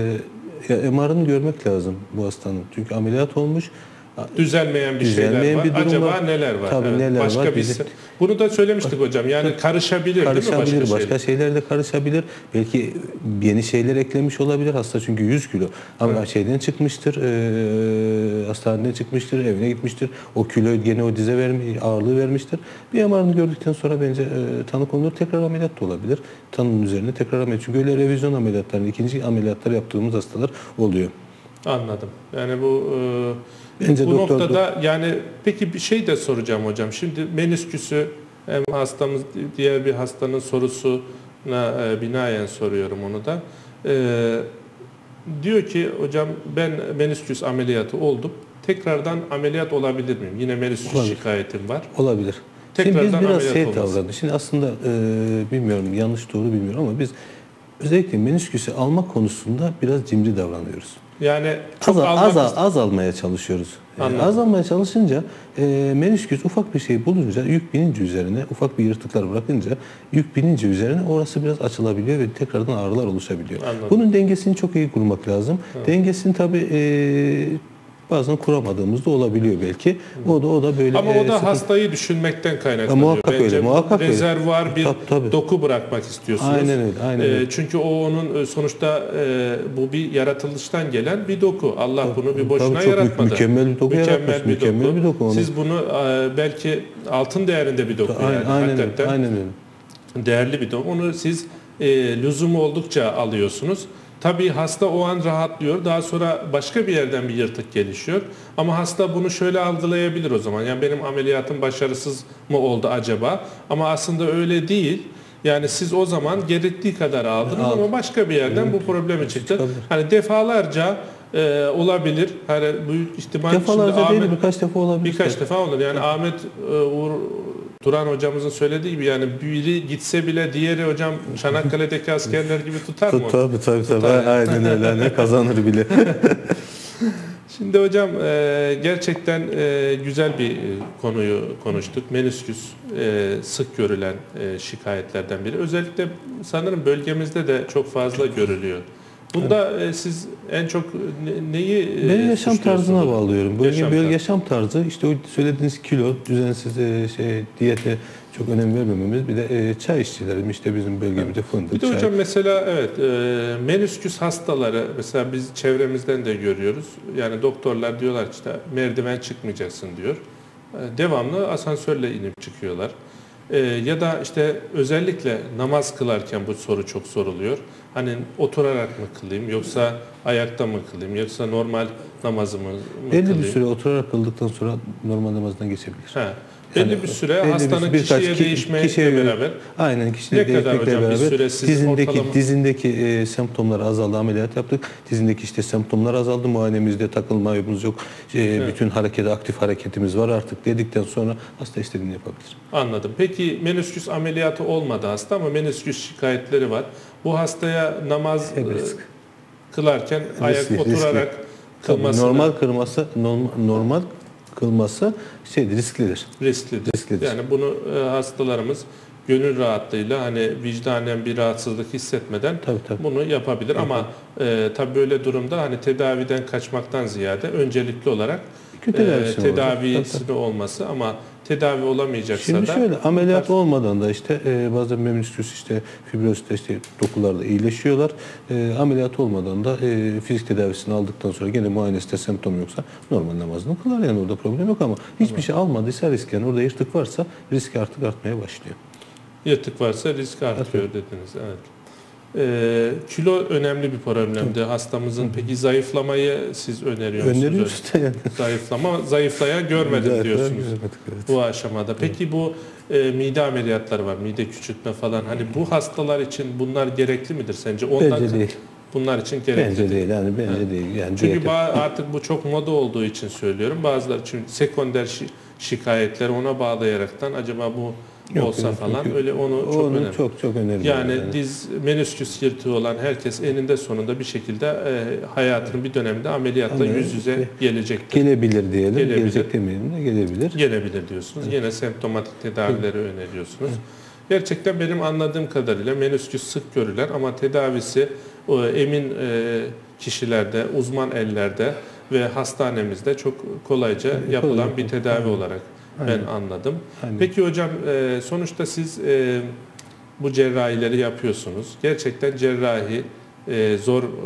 Speaker 2: e, M R'ını görmek lazım bu hastanın. Çünkü ameliyat olmuş.
Speaker 1: Düzelmeyen bir
Speaker 2: Düzelmeyen
Speaker 1: şeyler var.
Speaker 2: bir durum
Speaker 1: Acaba
Speaker 2: var.
Speaker 1: neler var?
Speaker 2: Tabii
Speaker 1: Evet,
Speaker 2: neler
Speaker 1: başka
Speaker 2: var.
Speaker 1: Bir,
Speaker 2: Bizi,
Speaker 1: bunu da söylemiştik hocam. Yani karışabilir,
Speaker 2: karışabilir,
Speaker 1: değil mi? Başka,
Speaker 2: başka şeyler de karışabilir. Belki yeni şeyler eklemiş olabilir hasta, çünkü yüz kilo. Ama evet. şeyden çıkmıştır, e, hastaneden çıkmıştır, evine gitmiştir. O kiloyu gene o dize vermiş, ağırlığı vermiştir. Bir M R'ını gördükten sonra bence e, tanı konulur. Tekrar ameliyat da olabilir. Tanının üzerine tekrar ameliyat. Çünkü öyle revizyon ameliyatlarını, ikinci ameliyatlar yaptığımız hastalar oluyor.
Speaker 1: Anladım. Yani bu e,
Speaker 2: Bence
Speaker 1: bu
Speaker 2: doktor,
Speaker 1: noktada doktor. Yani peki bir şey de soracağım hocam. Şimdi menisküsü hem hastamız diğer bir hastanın sorusuna e, binaen soruyorum onu da. E, diyor ki hocam ben menisküs ameliyatı oldum. Tekrardan ameliyat olabilir miyim? Yine menisküs olabilir. Şikayetim var.
Speaker 2: Olabilir.
Speaker 1: Tekrardan
Speaker 2: Şimdi biz biraz
Speaker 1: ameliyat
Speaker 2: şey
Speaker 1: olmaz.
Speaker 2: davrandık. Şimdi aslında e, bilmiyorum, yanlış doğru bilmiyorum ama biz özellikle menisküsü almak konusunda biraz cimri davranıyoruz.
Speaker 1: Yani çok
Speaker 2: az,
Speaker 1: almak
Speaker 2: az, az almaya çalışıyoruz.
Speaker 1: Anladım.
Speaker 2: Az almaya çalışınca e, menisküs ufak bir şey bulunca, yük binince üzerine, ufak bir yırtıklar bırakınca yük binince üzerine orası biraz açılabiliyor ve tekrardan ağrılar oluşabiliyor.
Speaker 1: Anladım.
Speaker 2: Bunun dengesini çok iyi kurmak lazım. Evet. Dengesini tabii e, bazen kuramadığımızda olabiliyor belki. O da o da böyle.
Speaker 1: Ama o da
Speaker 2: e, sıkıntı...
Speaker 1: hastayı düşünmekten kaynaklanıyor.
Speaker 2: Ya, muhakkak
Speaker 1: Bence
Speaker 2: öyle, muhakkak
Speaker 1: rezervuar
Speaker 2: öyle.
Speaker 1: bir
Speaker 2: tabii, tabii.
Speaker 1: doku bırakmak istiyorsunuz.
Speaker 2: Aynen öyle, aynen öyle.
Speaker 1: E, çünkü o onun sonuçta e, bu bir yaratılıştan gelen bir doku. Allah tabii, bunu bir boşuna
Speaker 2: tabii,
Speaker 1: yaratmadı.
Speaker 2: Mükemmel bir doku
Speaker 1: mükemmel
Speaker 2: yaratmış.
Speaker 1: Bir
Speaker 2: mükemmel
Speaker 1: doku.
Speaker 2: bir doku. Onu.
Speaker 1: Siz bunu e, belki altın değerinde bir doku
Speaker 2: aynen,
Speaker 1: yani.
Speaker 2: Aynen
Speaker 1: Hakikaten
Speaker 2: öyle. Aynen öyle.
Speaker 1: Değerli bir doku. Onu siz e, lüzumu oldukça alıyorsunuz. Tabii hasta o an rahatlıyor. Daha sonra başka bir yerden bir yırtık gelişiyor. Ama hasta bunu şöyle algılayabilir o zaman. Yani benim ameliyatım başarısız mı oldu acaba? Ama aslında öyle değil. Yani siz o zaman gerektiği kadar aldınız Al. ama başka bir yerden bu problemi çıktı. Hani defalarca e, olabilir. Hani büyük ihtimal
Speaker 2: defalarca değil, Ahmet, birkaç defa olabilir.
Speaker 1: Birkaç tabii. defa olur. Yani Ahmet e, Uğur Turan hocamızın söylediği gibi, yani biri gitse bile diğeri hocam Çanakkale'deki askerler gibi tutar mı?
Speaker 2: Tabii tabii tabii. Aynen öyle. Ne kazanır bile.
Speaker 1: Şimdi hocam gerçekten güzel bir konuyu konuştuk. Menisküs sık görülen şikayetlerden biri. Özellikle sanırım bölgemizde de çok fazla görülüyor. Bunda e, siz en çok ne- neyi e,
Speaker 2: Ben yaşam tarzına
Speaker 1: suçluyorsunuz?
Speaker 2: bağlıyorum. Böyle
Speaker 1: Yaşam
Speaker 2: böyle
Speaker 1: tarzı.
Speaker 2: yaşam tarzı, işte o söylediğiniz kilo, düzensiz e, şey diyete çok önem vermememiz, bir de e, çay işçilerim, işte bizim bölgemizde fındık,
Speaker 1: Bir de
Speaker 2: çay.
Speaker 1: hocam mesela evet e, menüsküs hastaları mesela biz çevremizden de görüyoruz. Yani doktorlar diyorlar ki işte merdiven çıkmayacaksın diyor. E, devamlı asansörle inip çıkıyorlar. E, ya da işte özellikle namaz kılarken bu soru çok soruluyor. Hani oturarak mı kılayım yoksa ayakta mı kılayım yoksa normal namazımı mı
Speaker 2: Belli
Speaker 1: kılayım?
Speaker 2: bir süre oturarak kıldıktan sonra normal namazdan geçebilir.
Speaker 1: Ha, belli
Speaker 2: Yani
Speaker 1: bir süre
Speaker 2: belli bir-
Speaker 1: hastanın
Speaker 2: birkaç
Speaker 1: kişiye
Speaker 2: ki-
Speaker 1: değişmekle
Speaker 2: kişiye-
Speaker 1: beraber.
Speaker 2: Aynen, kişiye
Speaker 1: Ne kadar
Speaker 2: değişmekle
Speaker 1: hocam bir
Speaker 2: beraber
Speaker 1: süre siz
Speaker 2: dizindeki
Speaker 1: ortalama-
Speaker 2: dizindeki e, semptomlar azaldı, ameliyat yaptık. Dizindeki işte semptomlar azaldı, muayenemizde takılmayımız yok. E, bütün hareket, aktif hareketimiz var artık dedikten sonra hasta istediğini yapabilir.
Speaker 1: Anladım. Peki menüsküs ameliyatı olmadı hasta ama menüsküs şikayetleri var. Bu hastaya namaz
Speaker 2: Hep
Speaker 1: e,
Speaker 2: risk.
Speaker 1: kılarken ayak
Speaker 2: Riskli,
Speaker 1: oturarak
Speaker 2: riskli. Tabii
Speaker 1: kılmasına
Speaker 2: normal kırması, normal, normal kılması şeydir, risklidir.
Speaker 1: risklidir.
Speaker 2: Risklidir.
Speaker 1: Yani bunu e, hastalarımız gönül rahatlığıyla hani vicdanen bir rahatsızlık hissetmeden
Speaker 2: Tabii, tabii.
Speaker 1: bunu yapabilir. Ama e, tabii böyle durumda hani tedaviden kaçmaktan ziyade öncelikli olarak
Speaker 2: Kötü tedavisi olacak.
Speaker 1: tedavisinde
Speaker 2: Tabii, tabii.
Speaker 1: olması ama tedavi olamayacaksa
Speaker 2: Şimdi
Speaker 1: da
Speaker 2: şöyle, ameliyat
Speaker 1: bu tarz-
Speaker 2: olmadan da işte e, bazen menisküs, işte fibrozda, işte dokularda iyileşiyorlar. E, ameliyat olmadan da e, fizik tedavisini aldıktan sonra gene muayenesinde semptom yoksa normal namazını kılar, yani orada problem yok. Ama hiçbir şey almadıysa risk, yani orada yırtık varsa risk artık artmaya başlıyor.
Speaker 1: yırtık varsa risk artıyor dediniz. Evet. Ee, kilo önemli bir problemdi hastamızın. Peki zayıflamayı siz öneriyor musunuz?
Speaker 2: Öneriyoruz da yani.
Speaker 1: Zayıflama, zayıflayan görmedim
Speaker 2: Zayıflayan
Speaker 1: diyorsunuz
Speaker 2: görmedik, evet.
Speaker 1: bu aşamada. Peki bu e, mide ameliyatları var, mide küçültme falan. Hani bu hastalar için bunlar gerekli midir sence? Ondan
Speaker 2: Bence değil.
Speaker 1: Bunlar için gerekli
Speaker 2: Bence
Speaker 1: değil.
Speaker 2: değil, yani bence değil. Yani
Speaker 1: Çünkü
Speaker 2: diyete-
Speaker 1: ba- artık bu çok moda olduğu için söylüyorum. Bazıları için sekonder şi- şikayetleri ona bağlayaraktan acaba bu
Speaker 2: Yok,
Speaker 1: olsa
Speaker 2: yok,
Speaker 1: falan
Speaker 2: yok.
Speaker 1: öyle onu çok
Speaker 2: Onu
Speaker 1: önemli.
Speaker 2: çok çok önemli.
Speaker 1: Yani diz menüsküs yırtığı olan herkes eninde sonunda bir şekilde e, hayatının bir döneminde ameliyatla
Speaker 2: Ameliyat-
Speaker 1: yüz yüze gelecektir.
Speaker 2: Gelebilir diyelim.
Speaker 1: Gelebilir.
Speaker 2: Gelecek demeyelim de gelebilir.
Speaker 1: Gelebilir diyorsunuz. Yine semptomatik tedavileri öneriyorsunuz. Gerçekten benim anladığım kadarıyla menüsküs sık görülen ama tedavisi o, emin e, kişilerde, uzman ellerde ve hastanemizde çok kolayca
Speaker 2: Tabii,
Speaker 1: yapılan
Speaker 2: kolay.
Speaker 1: bir tedavi
Speaker 2: Aynen.
Speaker 1: olarak
Speaker 2: Aynen.
Speaker 1: ben anladım.
Speaker 2: Aynen.
Speaker 1: Peki hocam e, sonuçta siz e, bu cerrahileri yapıyorsunuz. Gerçekten cerrahi e, zor e,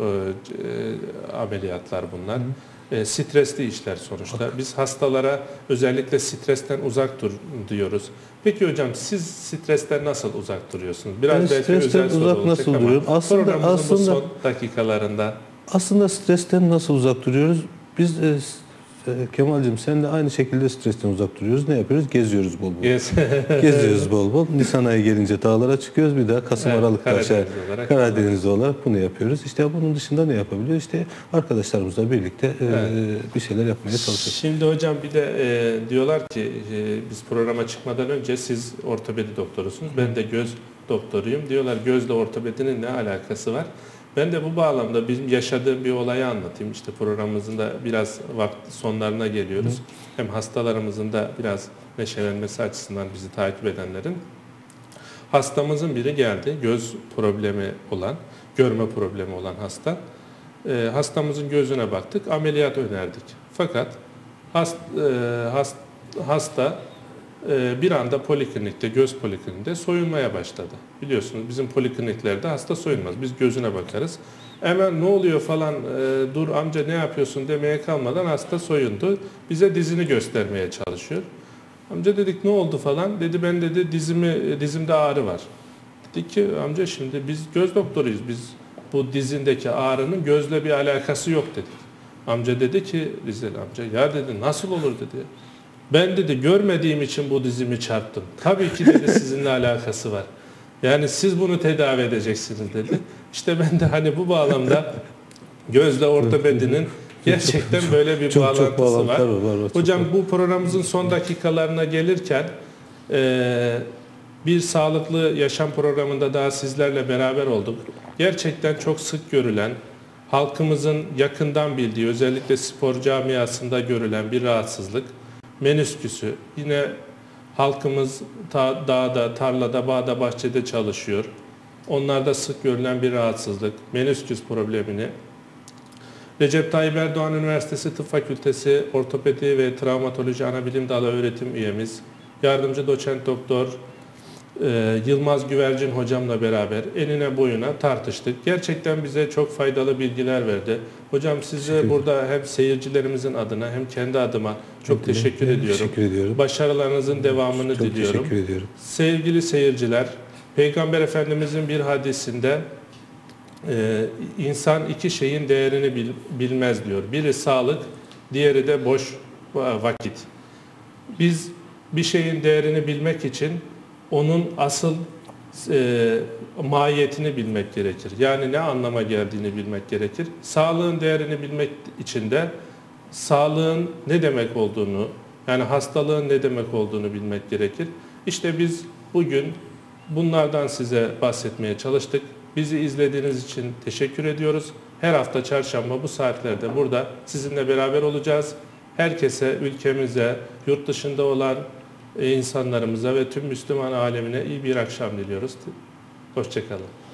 Speaker 1: e, ameliyatlar bunlar. E, stresli işler sonuçta. Biz hastalara özellikle stresten uzak dur diyoruz. Peki hocam siz stresten nasıl uzak duruyorsunuz? Biraz
Speaker 2: Ben
Speaker 1: belki
Speaker 2: stresten
Speaker 1: özel soru
Speaker 2: uzak
Speaker 1: olacak
Speaker 2: nasıl
Speaker 1: ama
Speaker 2: duruyorum? Aslında-
Speaker 1: programımızın bu
Speaker 2: aslında-
Speaker 1: son dakikalarında
Speaker 2: Aslında stresten nasıl uzak duruyoruz? Biz e, s- e, Kemal'cim sen de aynı şekilde stresten uzak duruyoruz. Ne yapıyoruz? Geziyoruz bol bol.
Speaker 1: yes.
Speaker 2: Geziyoruz bol bol. Nisan ayı gelince dağlara çıkıyoruz. Bir daha Kasım
Speaker 1: Evet,
Speaker 2: Aralık'ta aşağı
Speaker 1: Karadeniz olarak.
Speaker 2: Karadeniz'de olarak bunu yapıyoruz. İşte bunun dışında ne yapabiliyoruz? İşte arkadaşlarımızla birlikte e,
Speaker 1: Evet.
Speaker 2: bir şeyler yapmaya çalışıyoruz.
Speaker 1: Şimdi hocam bir de e, diyorlar ki e, biz programa çıkmadan önce siz ortopedi doktorusunuz. Ben de göz doktoruyum. Diyorlar gözle ortopedinin ne alakası var? Ben de bu bağlamda bizim yaşadığım bir olayı anlatayım. İşte programımızın da biraz vakti sonlarına geliyoruz. Hı. Hem hastalarımızın da biraz neşelenmesi açısından bizi takip edenlerin. Hastamızın biri geldi. Göz problemi olan, görme problemi olan hasta. E, hastamızın gözüne baktık. Ameliyat önerdik. Fakat hast, e, hast, hasta e, bir anda poliklinikte, göz polikliniğinde soyunmaya başladı. Biliyorsunuz bizim polikliniklerde hasta soyunmaz. Biz gözüne bakarız. Hemen ne oluyor falan, e, dur amca ne yapıyorsun demeye kalmadan hasta soyundu. Bize dizini göstermeye çalışıyor. Amca dedik ne oldu falan. Dedi ben dedi dizimi dizimde ağrı var. Dedik ki amca şimdi biz göz doktoruyuz. Biz bu dizindeki ağrının gözle bir alakası yok dedik. Amca dedi ki Rizeli amca ya dedi nasıl olur dedi. Ben dedi görmediğim için bu dizimi çarptım. Tabii ki dedi sizinle alakası var. Yani siz bunu tedavi edeceksiniz dedi. İşte ben de hani bu bağlamda gözle ortopedinin gerçekten böyle bir
Speaker 2: Çok,
Speaker 1: bağlantısı
Speaker 2: çok bağlantılar
Speaker 1: var.
Speaker 2: var, var, çok
Speaker 1: Hocam
Speaker 2: var.
Speaker 1: bu programımızın son dakikalarına gelirken e, bir sağlıklı yaşam programında daha sizlerle beraber olduk. Gerçekten çok sık görülen, halkımızın yakından bildiği, özellikle spor camiasında görülen bir rahatsızlık. Menüsküsü. Yine halkımız ta, dağda, tarlada, bağda, bahçede çalışıyor. Onlarda sık görülen bir rahatsızlık, menisküs problemini, Recep Tayyip Erdoğan Üniversitesi Tıp Fakültesi Ortopedi ve Travmatoloji Anabilim Dalı öğretim üyemiz, yardımcı doçent doktor e, Yılmaz Güvercin hocamla beraber enine boyuna tartıştık. Gerçekten bize çok faydalı bilgiler verdi. Hocam size
Speaker 2: teşekkür
Speaker 1: burada hem seyircilerimizin adına hem kendi adıma çok
Speaker 2: Ben
Speaker 1: teşekkür
Speaker 2: de
Speaker 1: ediyorum.
Speaker 2: Teşekkür ediyorum.
Speaker 1: Başarılarınızın devamını
Speaker 2: Çok
Speaker 1: diliyorum.
Speaker 2: teşekkür ediyorum.
Speaker 1: Sevgili seyirciler, Peygamber Efendimizin bir hadisinde e, insan iki şeyin değerini bil, bilmez diyor. Biri sağlık, diğeri de boş vakit. Biz bir şeyin değerini bilmek için onun asıl e, mahiyetini bilmek gerekir. Yani ne anlama geldiğini bilmek gerekir. Sağlığın değerini bilmek için de sağlığın ne demek olduğunu, yani hastalığın ne demek olduğunu bilmek gerekir. İşte biz bugün bunlardan size bahsetmeye çalıştık. Bizi izlediğiniz için teşekkür ediyoruz. Her hafta çarşamba bu saatlerde burada sizinle beraber olacağız. Herkese, ülkemize, yurt dışında olan insanlarımıza ve tüm Müslüman alemine iyi bir akşam diliyoruz. Hoşça kalın.